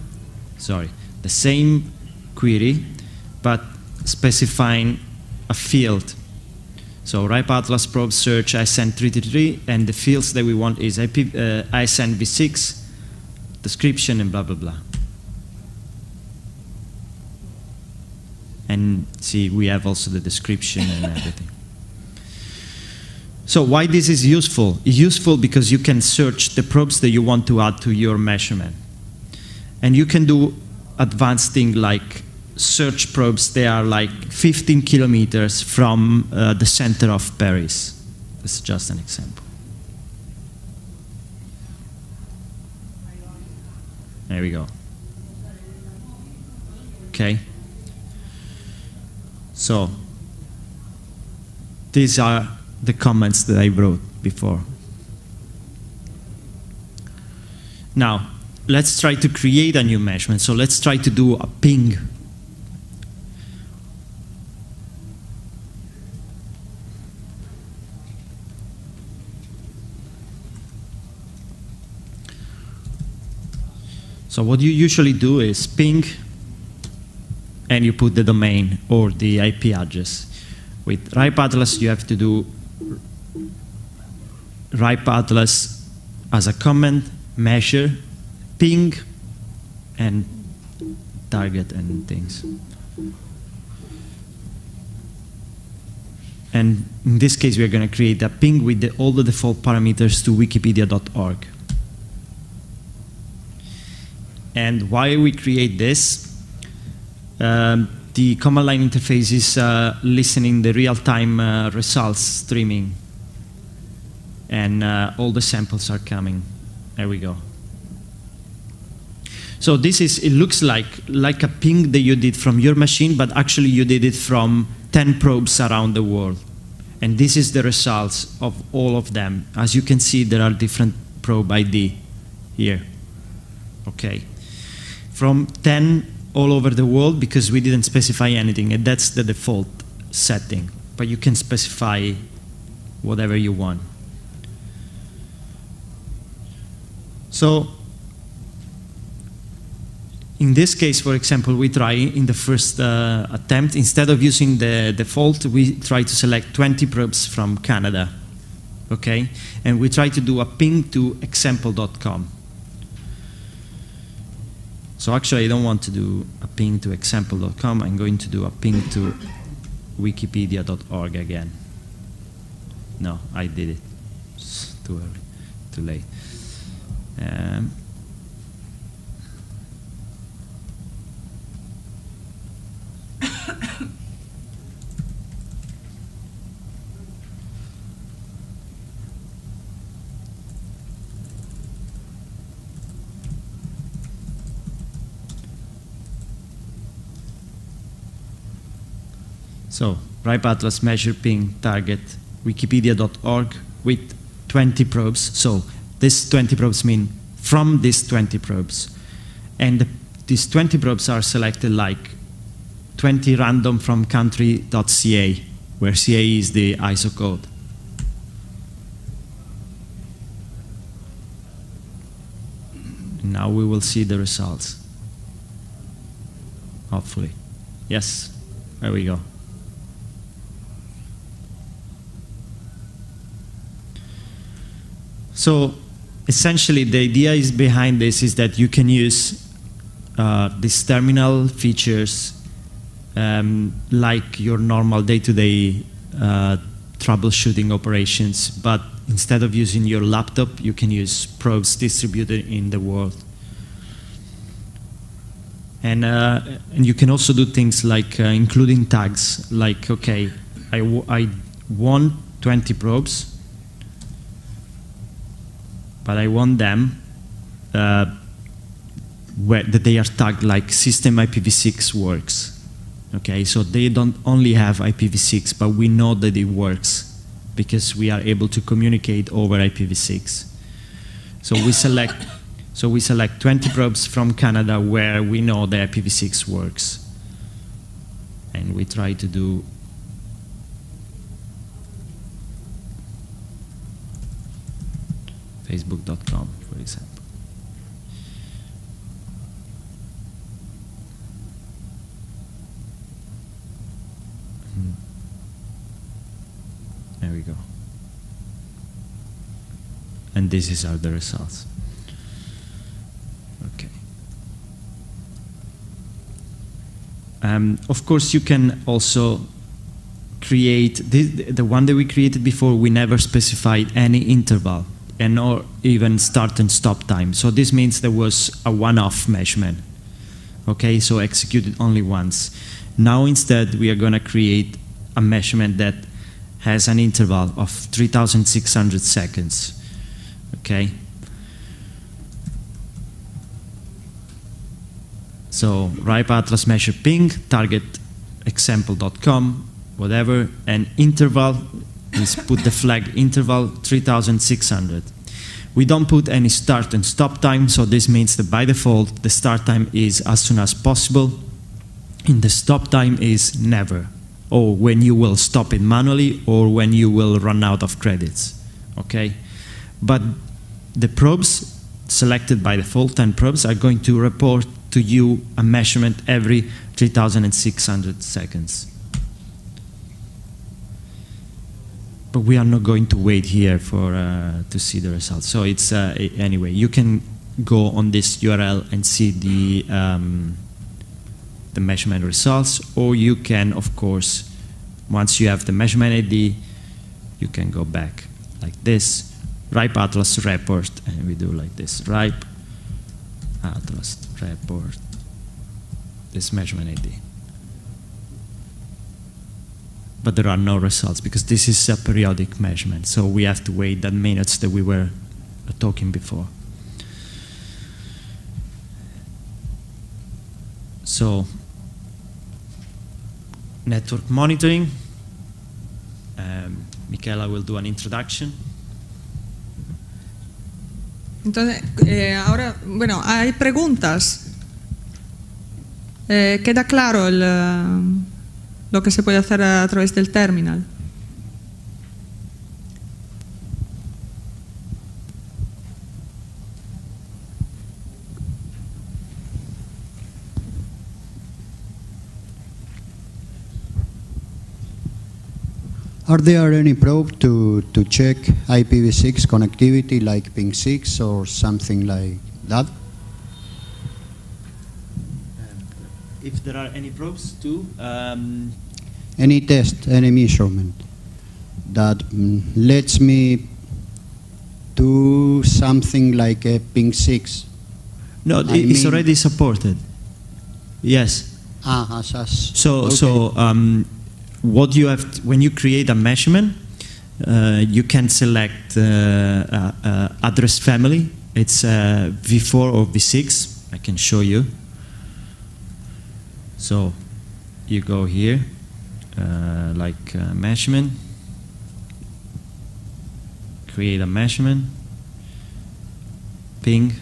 query, but specifying a field. So RIPE Atlas probe search ISN 333, and the fields that we want is ISN v6, description, and blah blah blah. And see, we have also the description and everything. So why this is useful? It's useful because you can search the probes that you want to add to your measurement. And you can do advanced things like search probes. They are like 15 kilometers from the center of Paris. This is just an example. There we go. Okay. So these are the comments that I wrote before. Now, let's try to create a new measurement. So let's try to do a ping. So what you usually do is ping, and you put the domain or the IP address. With RIPE Atlas, you have to do RIPE Atlas as a command, measure, ping, and target and things. And in this case, we are going to create a ping with all the default parameters to wikipedia.org. And why we create this? The command line interface is listening the real-time results streaming, and all the samples are coming. There we go. So this is, it looks like a ping that you did from your machine, but actually you did it from 10 probes around the world. And this is the results of all of them. As you can see, there are different probe ID here. Okay. From 10 all over the world, because we didn't specify anything, and that's the default setting. But you can specify whatever you want. So, in this case, for example, we try in the first attempt, instead of using the default, we try to select 20 probes from Canada, okay? And we try to do a ping to example.com. So actually, I don't want to do a ping to example.com. I'm going to do a ping to wikipedia.org again. No, I did it. It's too early, too late. So, RIPE Atlas measure ping target wikipedia.org with 20 probes. So, these 20 probes mean from these 20 probes. And these 20 probes are selected like 20 random from country.ca, where CA is the ISO code. Now we will see the results. Hopefully. Yes, there we go. So essentially the idea is behind this is that you can use these terminal features like your normal day-to-day troubleshooting operations, but instead of using your laptop, you can use probes distributed in the world. And you can also do things like including tags, like, okay, I want 20 probes, but I want them that they are tagged like system IPv6 works. Okay, so they don't only have IPv6, but we know that it works because we are able to communicate over IPv6. So we select 20 probes from Canada where we know the IPv6 works, and we try to do Facebook.com, for example. There we go. And these are the results. Okay. Of course, you can also create, the one that we created before, we never specified any interval and or even start and stop time. So this means there was a one-off measurement. Okay, so executed only once. Now instead we are going to create a measurement that has an interval of 3,600 seconds. Okay. So RIPE Atlas measure ping, target example.com, whatever, and interval is put the flag interval 3,600. We don't put any start and stop time, so this means that by default the start time is as soon as possible, and the stop time is never, or when you will stop it manually, or when you will run out of credits. Okay, but the probes selected by default, 10 probes, are going to report to you a measurement every 3,600 seconds. But we are not going to wait here for to see the results. So it's anyway, you can go on this URL and see the measurement results, or you can, of course, once you have the measurement ID, you can go back like this, RIPE Atlas report, and we do like this, RIPE Atlas report this measurement ID. But there are no results because this is a periodic measurement, so we have to wait that minutes that we were talking before. So, network monitoring. Michaela will do an introduction. Entonces, ahora, bueno, hay preguntas. ¿Queda claro lo que se puede hacer a través del terminal? Are there any probes to check IPv6 connectivity like ping6 or something like that? If there are any probes to Any test, any measurement that lets me do something like a ping6? no, it's already supported. Yes. So what you have when you create a measurement, you can select address family. It's V4 or V6. I can show you. So you go here, like measurement, create a measurement, ping,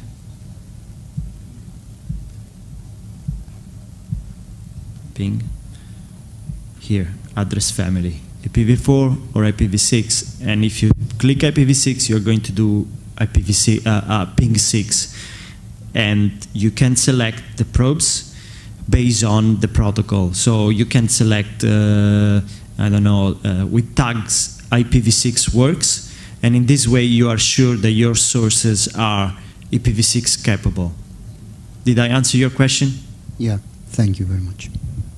here, address family, IPv4 or IPv6, and if you click IPv6, you're going to do IPv6, ping6, and you can select the probes based on the protocol. So you can select, I don't know, with tags IPv6 works, and in this way you are sure that your sources are IPv6 capable. Did I answer your question? Yeah, thank you very much.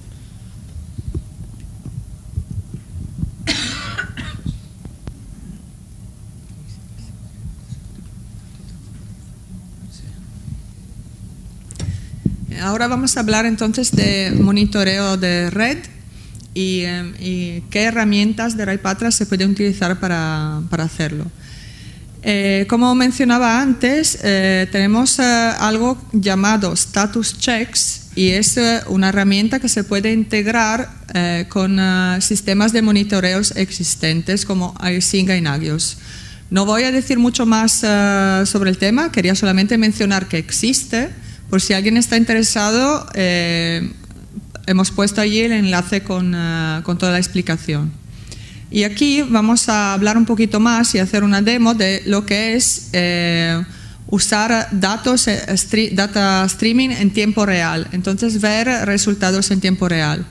Ahora vamos a hablar entonces de monitoreo de red y qué herramientas de Raipatra se pueden utilizar para hacerlo. Como mencionaba antes, tenemos algo llamado Status Checks y es una herramienta que se puede integrar con sistemas de monitoreos existentes como iRSync y Nagios. No voy a decir mucho más sobre el tema, quería solamente mencionar que existe. Por si alguien está interesado, hemos puesto allí el enlace con toda la explicación. Y aquí vamos a hablar un poquito más y hacer una demo de lo que es usar data streaming en tiempo real. Entonces, ver resultados en tiempo real.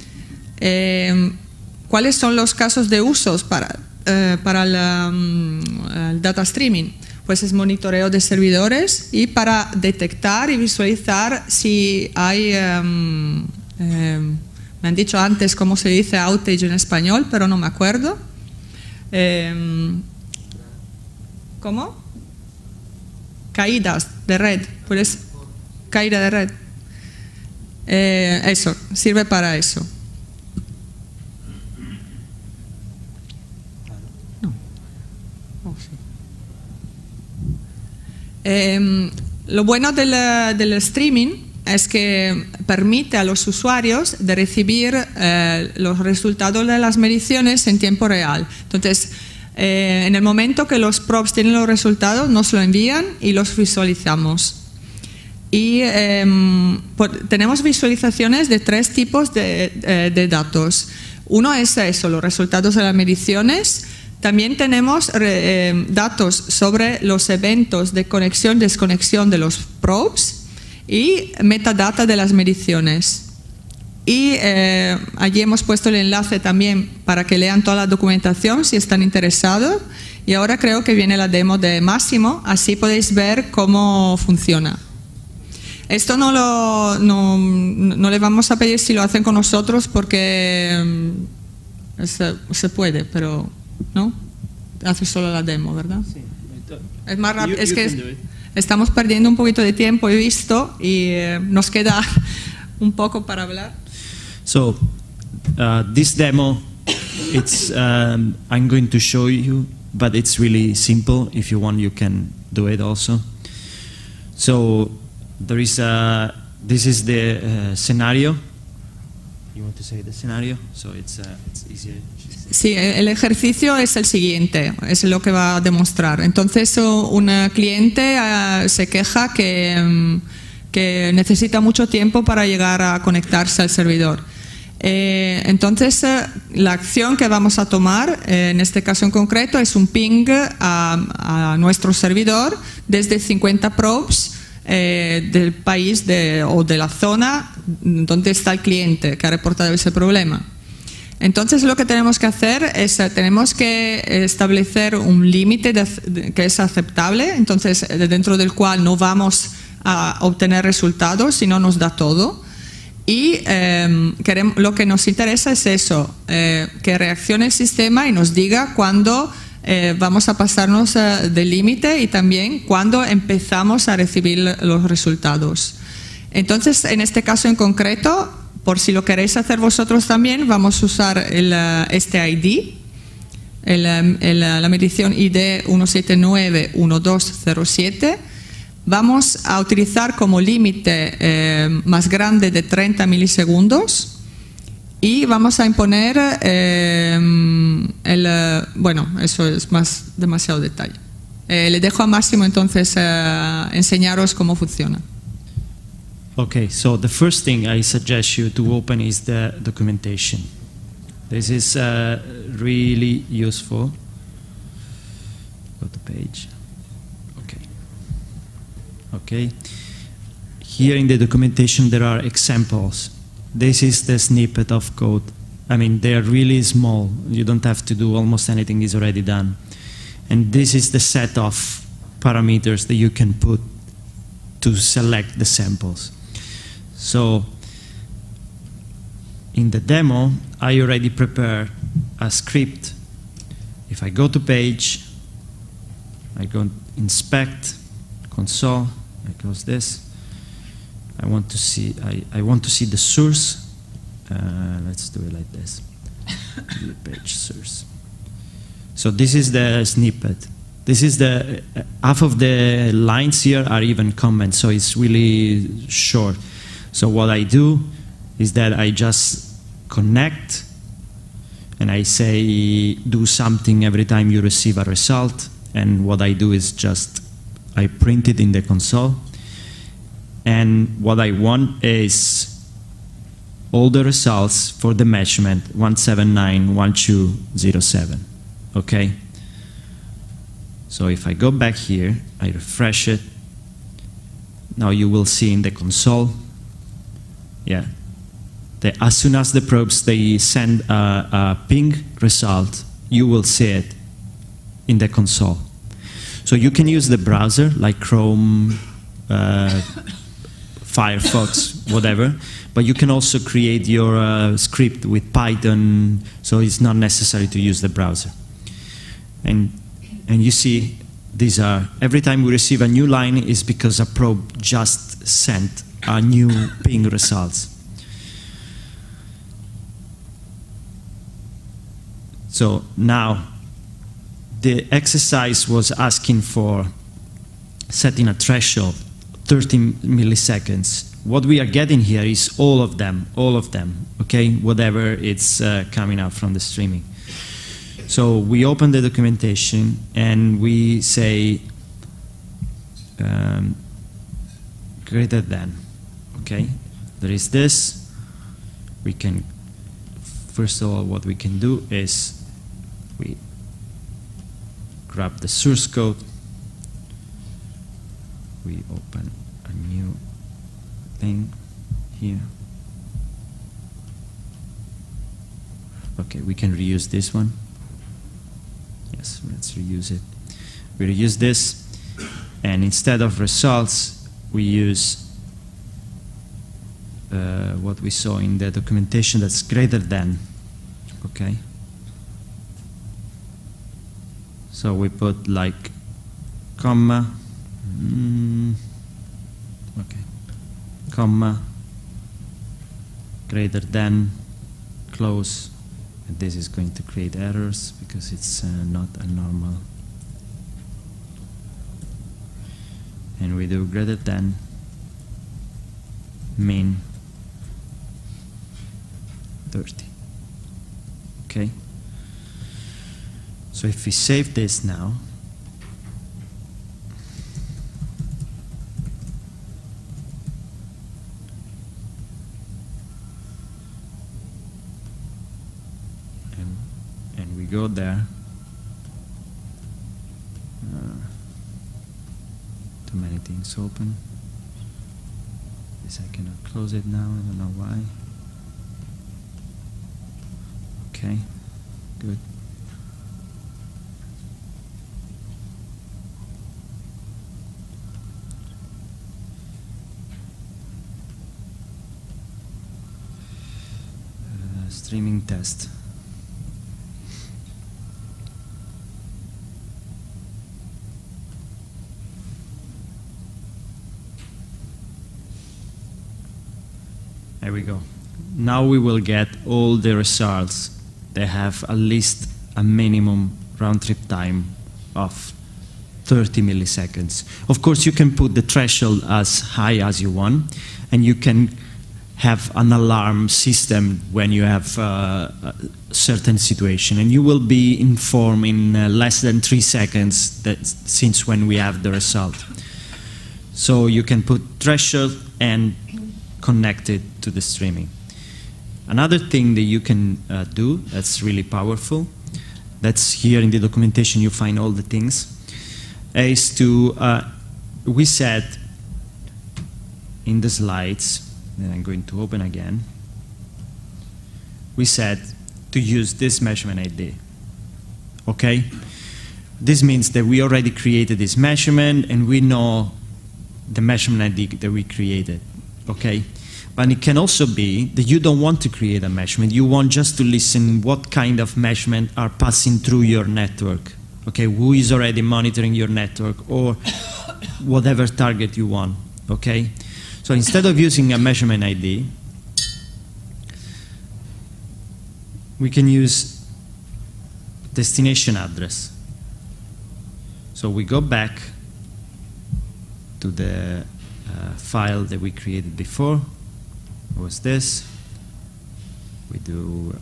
¿Cuáles son los casos de usos para el data streaming? Pues es monitoreo de servidores y para detectar y visualizar si hay, me han dicho antes cómo se dice outage en español, pero no me acuerdo. ¿Cómo? Caídas de red, pues caída de red. Eso, sirve para eso. Lo bueno del streaming es que permite a los usuarios de recibir los resultados de las mediciones en tiempo real. Entonces, en el momento que los probes tienen los resultados, nos lo envían y los visualizamos. Y tenemos visualizaciones de tres tipos de datos. Uno es eso, los resultados de las mediciones. También tenemos datos sobre los eventos de conexión y desconexión de los probes y metadata de las mediciones. Y allí hemos puesto el enlace también para que lean toda la documentación si están interesados. Y ahora creo que viene la demo de Máximo, así podéis ver cómo funciona. Esto no le vamos a pedir si lo hacen con nosotros porque se puede, pero... ¿no? Hace solo la demo, ¿verdad? Sí. Es más rápido. estamos perdiendo un poquito de tiempo, he visto, y nos queda un poco para hablar. So, this demo, it's I'm going to show you, but it's really simple. If you want, you can do it also. So, there is this is the scenario. You want to say the scenario? So it's easier. Sí, el ejercicio es el siguiente, es lo que va a demostrar. Entonces, un cliente se queja que necesita mucho tiempo para llegar a conectarse al servidor. Entonces, la acción que vamos a tomar, en este caso en concreto, es un ping a nuestro servidor desde 50 probes del país o de la zona donde está el cliente que ha reportado ese problema. Entonces, lo que tenemos que hacer es, tenemos que establecer un límite que es aceptable, entonces dentro del cual no vamos a obtener resultados si no nos da todo. Y lo que nos interesa es eso, que reaccione el sistema y nos diga cuándo vamos a pasarnos del límite y también cuándo empezamos a recibir los resultados. Entonces, en este caso en concreto, por si lo queréis hacer vosotros también, vamos a usar este ID, la medición ID 1791207. Vamos a utilizar como límite más grande de 30 milisegundos y vamos a imponer bueno, eso es demasiado detalle. Le dejo a Máximo entonces enseñaros cómo funciona. Okay, so the first thing I suggest you to open is the documentation. This is really useful. Go to page. Okay. Here in the documentation there are examples. This is the snippet of code. I mean, they are really small. You don't have to do almost anything, is already done. And this is the set of parameters that you can put to select the samples. So, in the demo, I already prepared a script. If I go to page, I go inspect, console, I close this. I want to see the source. Let's do it like this. The page source. So this is the snippet. This is the half of the lines here are even comments, so it's really short. So what I do is that I just connect and I say do something every time you receive a result, and what I do is just I print it in the console, and what I want is all the results for the measurement 1791207. Okay? So if I go back here, I refresh it. Now you will see in the console, yeah, as soon as the probes they send a ping result, you will see it in the console. So you can use the browser like Chrome, Firefox, whatever, but you can also create your script with Python, so it's not necessary to use the browser. And you see, these are, every time we receive a new line is because a probe just sent a new ping results. So now, the exercise was asking for setting a threshold, 13 milliseconds. What we are getting here is all of them, okay, whatever it's coming out from the streaming. So we open the documentation and we say greater than, okay? There is this. We can, first of all, what we can do is we grab the source code, we open a new thing here. Okay, we can reuse this one. Yes, let's reuse it. We reuse this, and instead of results, we use what we saw in the documentation, that's greater than, okay? So we put like comma, Okay, comma, greater than, close, and this is going to create errors because it's not a normal. And we do greater than, min 30. Okay. So if we save this now, and we go there, too many things open. This I cannot close it now, I don't know why. Okay, good. Streaming test. There we go. Now we will get all the results. They have at least a minimum round trip time of 30 milliseconds. Of course, you can put the threshold as high as you want, and you can have an alarm system when you have a certain situation, and you will be informed in less than 3 seconds since when we have the result. So you can put threshold and connect it to the streaming. Another thing that you can do that's really powerful, that's here in the documentation you find all the things, is to, we said in the slides, and I'm going to open again, we said to use this measurement ID, okay? This means that we already created this measurement and we know the measurement ID that we created, okay? But it can also be that you don't want to create a measurement, you want just to listen what kind of measurement are passing through your network, okay? Who is already monitoring your network or whatever target you want, okay? So instead of using a measurement ID, we can use destination address. So we go back to the file that we created before. It was this. We do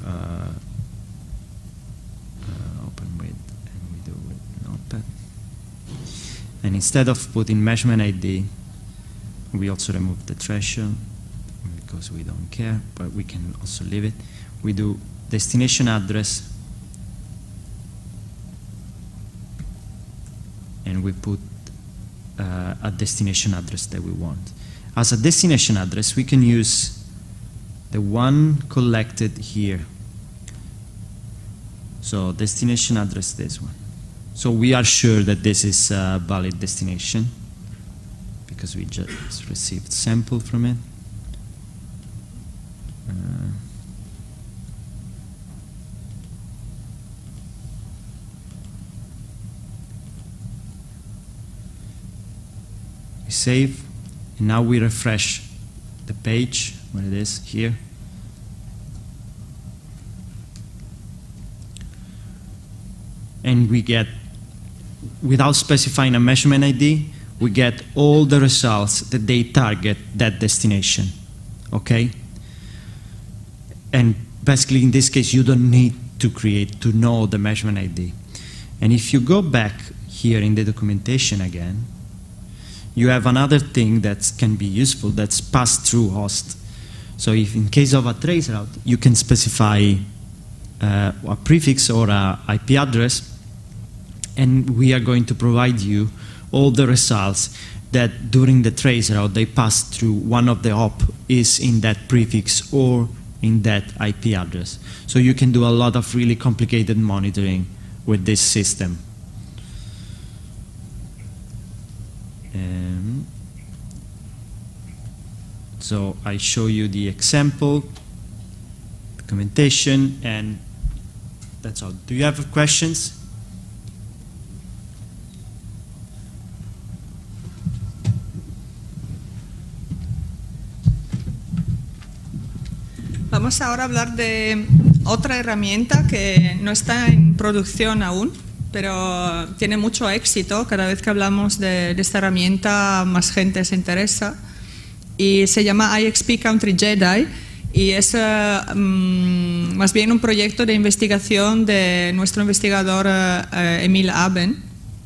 open with, and we do with Notepad. And instead of putting measurement ID, we also remove the threshold because we don't care, but we can also leave it. We do destination address, and we put a destination address that we want. As a destination address, we can use the one collected here. So destination address, this one. So we are sure that this is a valid destination, because we just received sample from it. We save, and now we refresh the page, where it is, here. And we get, without specifying a measurement ID, we get all the results that they target that destination, okay? And basically, in this case, you don't need to know the measurement ID. And if you go back here in the documentation again, you have another thing that can be useful, that's pass-through host. So if in case of a trace route, you can specify a prefix or a IP address, and we are going to provide you all the results that during the trace route they pass through one of the hop is in that prefix or in that IP address. So you can do a lot of really complicated monitoring with this system. So I show you the example, documentation, and that's all. Do you have questions? vamos ahora a hablar de otra herramienta que no está en producción aún, pero tiene mucho éxito. Cada vez que hablamos de esta herramienta, más gente se interesa. Y se llama IXP Country Jedi y es más bien un proyecto de investigación de nuestro investigador Emil Aben.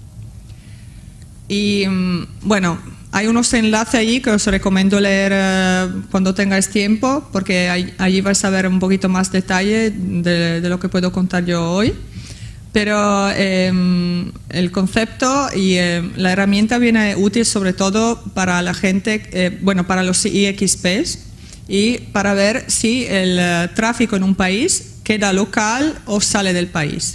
Y bueno, hay unos enlaces allí que os recomiendo leer cuando tengáis tiempo, porque allí vais a ver un poquito más detalle de lo que puedo contar yo hoy. Pero el concepto y la herramienta viene útil sobre todo para la gente, bueno, para los IXPs y para ver si el tráfico en un país queda local o sale del país.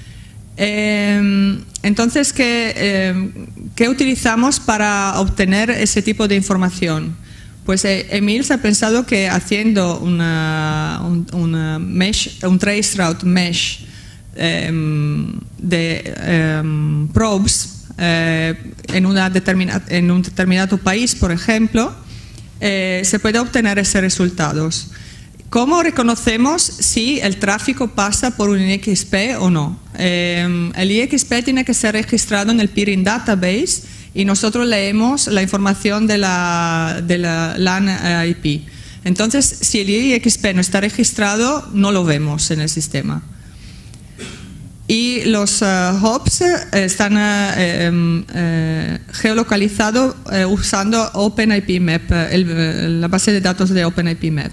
Entonces, ¿qué utilizamos para obtener ese tipo de información? Pues Emil se ha pensado que haciendo un traceroute mesh de probes en un determinado país, por ejemplo, se puede obtener esos resultados. ¿Cómo reconocemos si el tráfico pasa por un IXP o no? El IXP tiene que ser registrado en el peering database y nosotros leemos la información de la LAN IP. Entonces, si el IXP no está registrado, no lo vemos en el sistema. Y los hubs están geolocalizados usando OpenIPMap, la base de datos de OpenIPMap.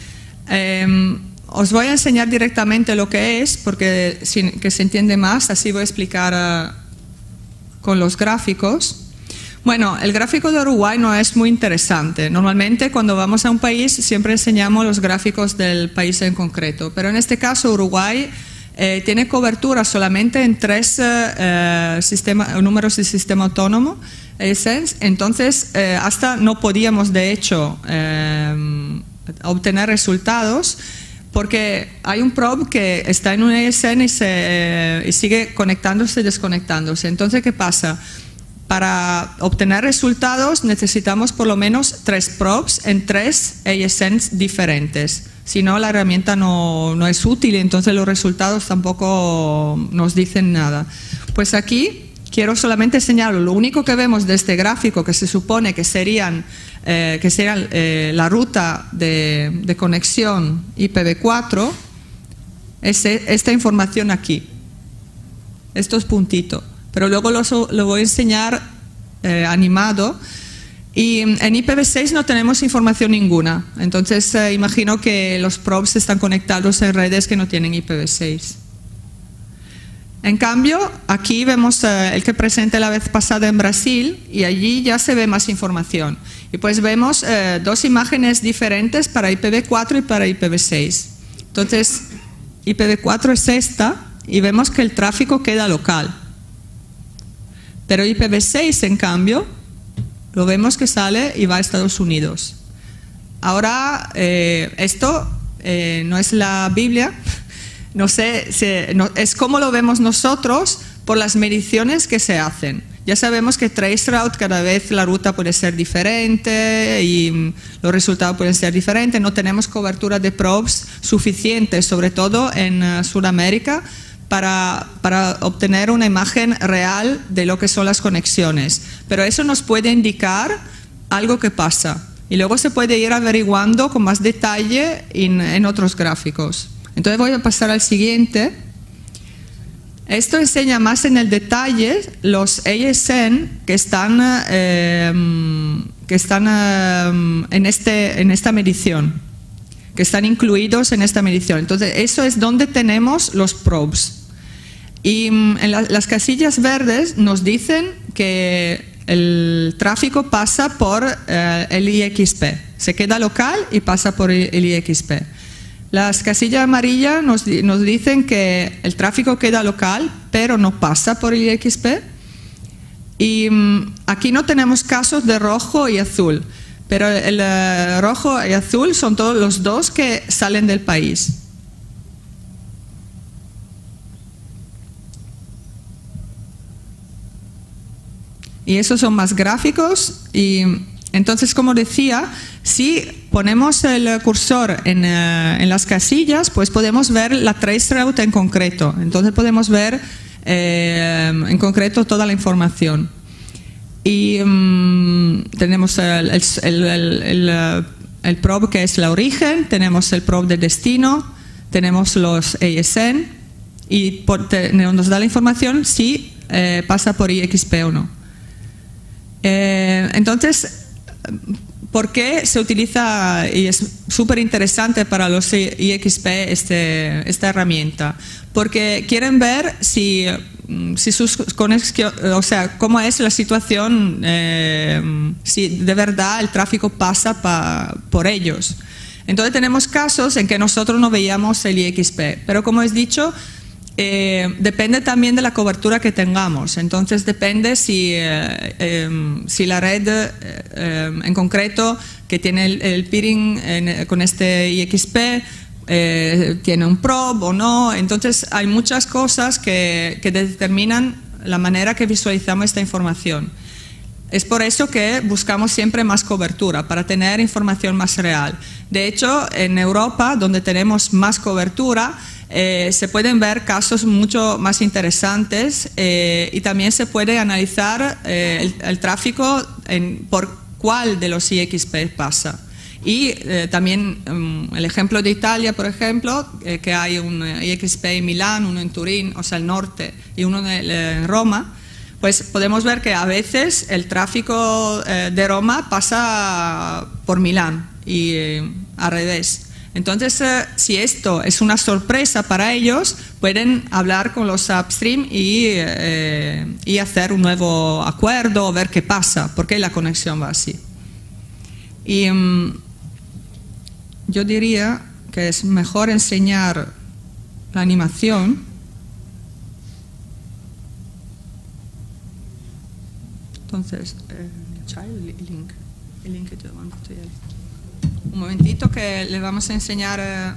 Os voy a enseñar directamente lo que es, porque que se entiende más, así voy a explicar con los gráficos. Bueno, el gráfico de Uruguay no es muy interesante. Normalmente cuando vamos a un país siempre enseñamos los gráficos del país en concreto, pero en este caso Uruguay tiene cobertura solamente en 3 números de sistema autónomo, entonces hasta no podíamos de hecho obtener resultados porque hay un probe que está en un ASN y sigue conectándose y desconectándose. Entonces, ¿qué pasa? Para obtener resultados necesitamos por lo menos 3 probes en 3 ASNs diferentes. Si no, la herramienta no es útil y entonces los resultados tampoco nos dicen nada. Pues aquí quiero solamente enseñarlo. Lo único que vemos de este gráfico, que se supone que serían la ruta de conexión IPv4, es esta información aquí, estos puntitos. Pero luego lo voy a enseñar animado. Y en IPv6 no tenemos información ninguna. Entonces imagino que los probes están conectados en redes que no tienen IPv6. En cambio, aquí vemos el que presenté la vez pasada en Brasil y allí ya se ve más información. Y pues vemos 2 imágenes diferentes para IPv4 y para IPv6. Entonces, IPv4 es esta y vemos que el tráfico queda local. Pero IPv6, en cambio, lo vemos que sale y va a Estados Unidos. Ahora, esto no es la Biblia, no sé, es como lo vemos nosotros por las mediciones que se hacen. Ya sabemos que traceroute cada vez la ruta puede ser diferente y los resultados pueden ser diferentes. No tenemos cobertura de probes suficiente, sobre todo en Sudamérica, para obtener una imagen real de lo que son las conexiones. Pero eso nos puede indicar algo que pasa. Y luego se puede ir averiguando con más detalle en otros gráficos. Entonces voy a pasar al siguiente. Esto enseña más en el detalle los ASN que están en esta medición, que están incluidos en esta medición. Entonces eso es donde tenemos los probes. Y en las casillas verdes nos dicen que el tráfico pasa por el IXP, se queda local y pasa por el IXP. Las casillas amarillas nos dicen que el tráfico queda local, pero no pasa por el IXP. Y aquí no tenemos casos de rojo y azul, pero el rojo y azul son todos los 2 que salen del país. Y esos son más gráficos y Entonces, como decía, si ponemos el cursor en las casillas, pues podemos ver la traceroute en concreto. Entonces podemos ver en concreto toda la información. Y tenemos el probe que es el origen, tenemos el probe de destino, tenemos los ASN y nos da la información si pasa por IXP o no. Entonces, ¿por qué se utiliza y es súper interesante para los IXP esta herramienta? Porque quieren ver si sus conexiones, o sea, cómo es la situación, si de verdad el tráfico pasa por ellos. Entonces tenemos casos en que nosotros no veíamos el IXP, pero como he dicho, depende también de la cobertura que tengamos. Entonces depende si la red en concreto que tiene el peering con este IXP tiene un probe o no. Entonces hay muchas cosas que determinan la manera que visualizamos esta información. Es por eso que buscamos siempre más cobertura, para tener información más real. De hecho, en Europa, donde tenemos más cobertura, se pueden ver casos mucho más interesantes y también se puede analizar el tráfico por cuál de los IXP pasa. Y también el ejemplo de Italia, por ejemplo, que hay un IXP en Milán, uno en Turín, o sea, el norte, y uno en Roma, pues podemos ver que a veces el tráfico de Roma pasa por Milán y al revés. Entonces, si esto es una sorpresa para ellos, pueden hablar con los upstream y hacer un nuevo acuerdo, ver qué pasa, por qué la conexión va así. Y yo diría que es mejor enseñar la animación. Entonces, el link que te mando. Un momentito que le vamos a enseñar.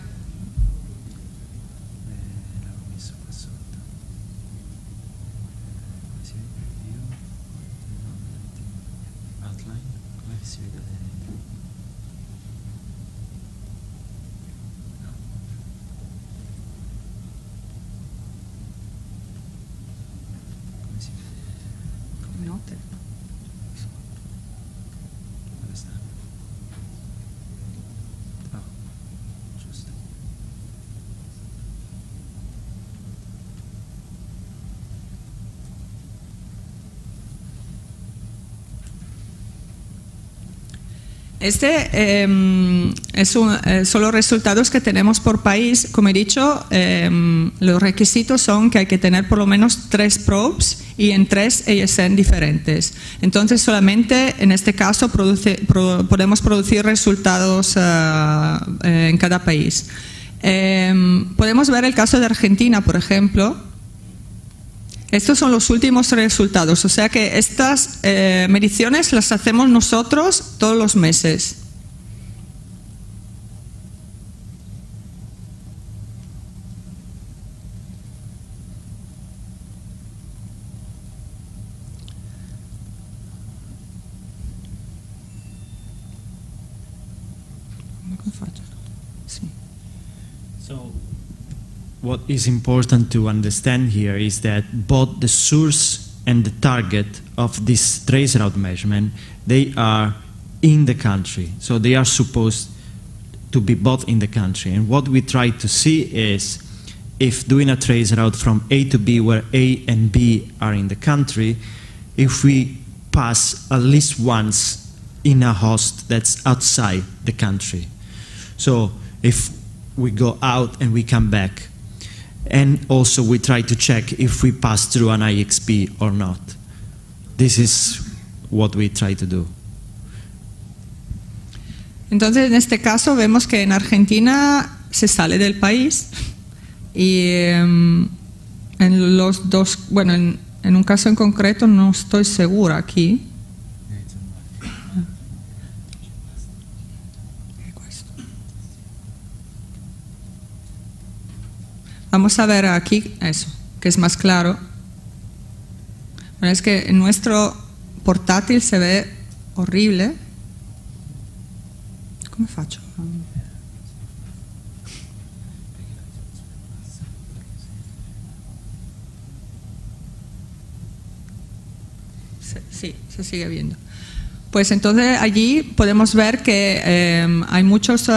Son los resultados que tenemos por país. Como he dicho, los requisitos son que hay que tener por lo menos 3 probes y en 3 ASN diferentes. Entonces, solamente en este caso podemos producir resultados en cada país. Podemos ver el caso de Argentina, por ejemplo. Estos son los últimos resultados, o sea que estas mediciones las hacemos nosotros todos los meses. What is important to understand here is that both the source and the target of this traceroute measurement, they are in the country. So they are supposed to be both in the country. And what we try to see is if doing a traceroute from A to B, where A and B are in the country, if we pass at least once in a host that's outside the country. So if we go out and we come back, and also we try to check if we pass through an IXP or not. This is what we try to do. Entonces, en este caso vemos que en Argentina se sale del país y en los dos, bueno, en un caso en concreto no estoy segura aquí. Vamos a ver aquí eso, que es más claro. Bueno, es que en nuestro portátil se ve horrible. Come faccio? Sí, se sigue viendo. Pues entonces allí podemos ver que hay muchos...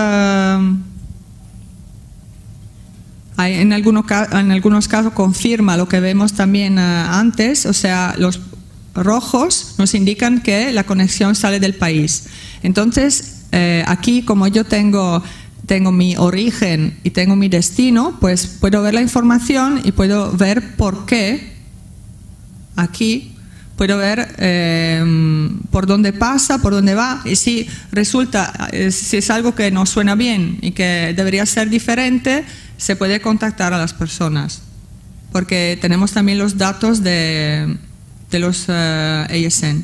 en algunos casos confirma lo que vemos también antes, o sea, los rojos nos indican que la conexión sale del país. Entonces, aquí como yo tengo mi origen y tengo mi destino, pues puedo ver la información y puedo ver por qué aquí. Puedo ver por dónde pasa, por dónde va, y si resulta, si es algo que no suena bien y que debería ser diferente, se puede contactar a las personas, porque tenemos también los datos de los ASN.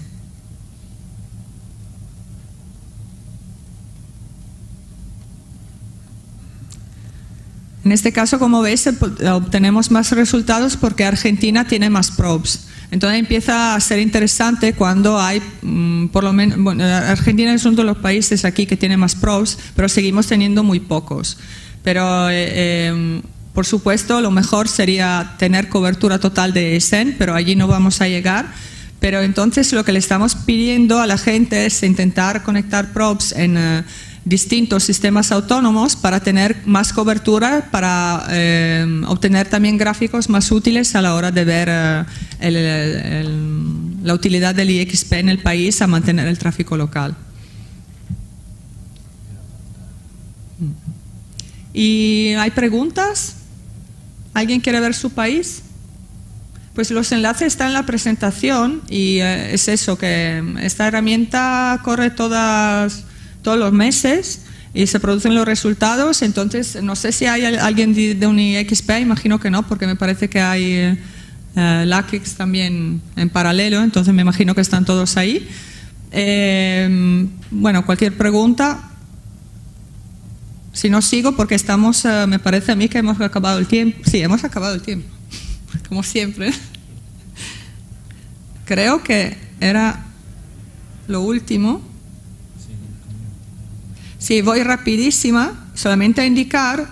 En este caso, como veis, obtenemos más resultados porque Argentina tiene más probes. Entonces empieza a ser interesante cuando hay, por lo menos, bueno, Argentina es uno de los países aquí que tiene más probes, pero seguimos teniendo muy pocos. Pero, por supuesto, lo mejor sería tener cobertura total de ASN, pero allí no vamos a llegar. Pero entonces lo que le estamos pidiendo a la gente es intentar conectar probes en distintos sistemas autónomos para tener más cobertura, para obtener también gráficos más útiles a la hora de ver la utilidad del IXP en el país a mantener el tráfico local. ¿Y hay preguntas? ¿Alguien quiere ver su país? Pues los enlaces están en la presentación y es eso, que esta herramienta corre todos los meses y se producen los resultados. Entonces, no sé si hay alguien de un IXP, imagino que no, porque me parece que hay LACX también en paralelo, entonces me imagino que están todos ahí. Bueno, cualquier pregunta. Si no sigo, porque estamos, me parece a mí que hemos acabado el tiempo. Sí, hemos acabado el tiempo, como siempre. Creo que era lo último. Sí, voy rapidísima, solamente a indicar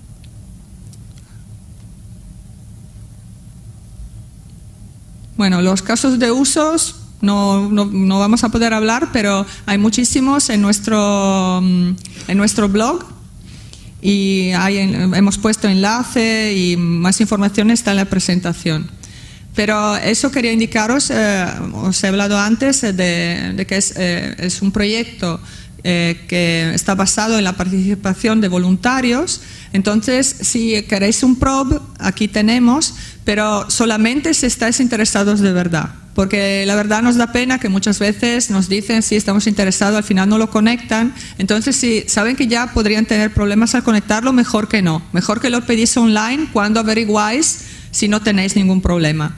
bueno, los casos de usos no vamos a poder hablar, pero hay muchísimos en nuestro blog y hemos puesto enlace y más información está en la presentación. Pero eso quería indicaros, os he hablado antes de que es un proyecto que está basado en la participación de voluntarios. Entonces, si queréis un probe, aquí tenemos, pero solamente si estáis interesados de verdad, porque la verdad nos da pena que muchas veces nos dicen sí, estamos interesados, al final no lo conectan. Entonces, si saben que ya podrían tener problemas al conectarlo, mejor que no, mejor que lo pedís online cuando averiguáis si no tenéis ningún problema.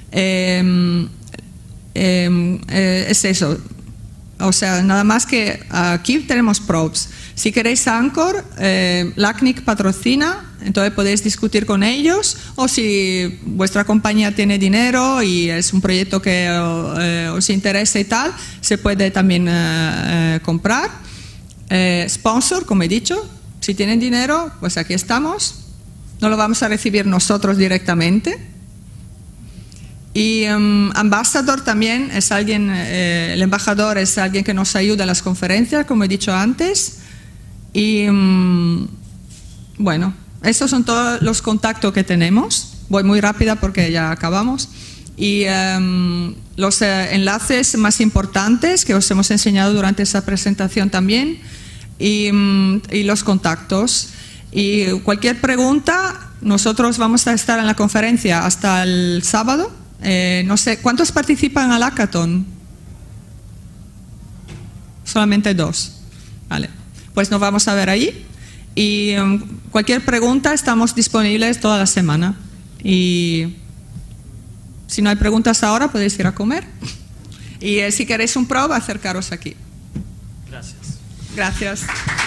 Es eso. O sea, nada más que aquí tenemos probes. Si queréis Anchor, LACNIC patrocina, entonces podéis discutir con ellos, o si vuestra compañía tiene dinero y es un proyecto que os interesa y tal, se puede también comprar. Sponsor, como he dicho, si tienen dinero, pues aquí estamos. No lo vamos a recibir nosotros directamente. Y Ambassador también es alguien, el embajador es alguien que nos ayuda a las conferencias, como he dicho antes. Y bueno, esos son todos los contactos que tenemos. Voy muy rápida porque ya acabamos. Y los enlaces más importantes que os hemos enseñado durante esa presentación también. Y los contactos. Y cualquier pregunta, nosotros vamos a estar en la conferencia hasta el sábado. No sé, ¿cuántos participan al hackathon? Solamente 2. Vale, pues nos vamos a ver ahí. Y cualquier pregunta, estamos disponibles toda la semana. Y si no hay preguntas ahora, podéis ir a comer. Y si queréis un probe, acercaros aquí. Gracias. Gracias.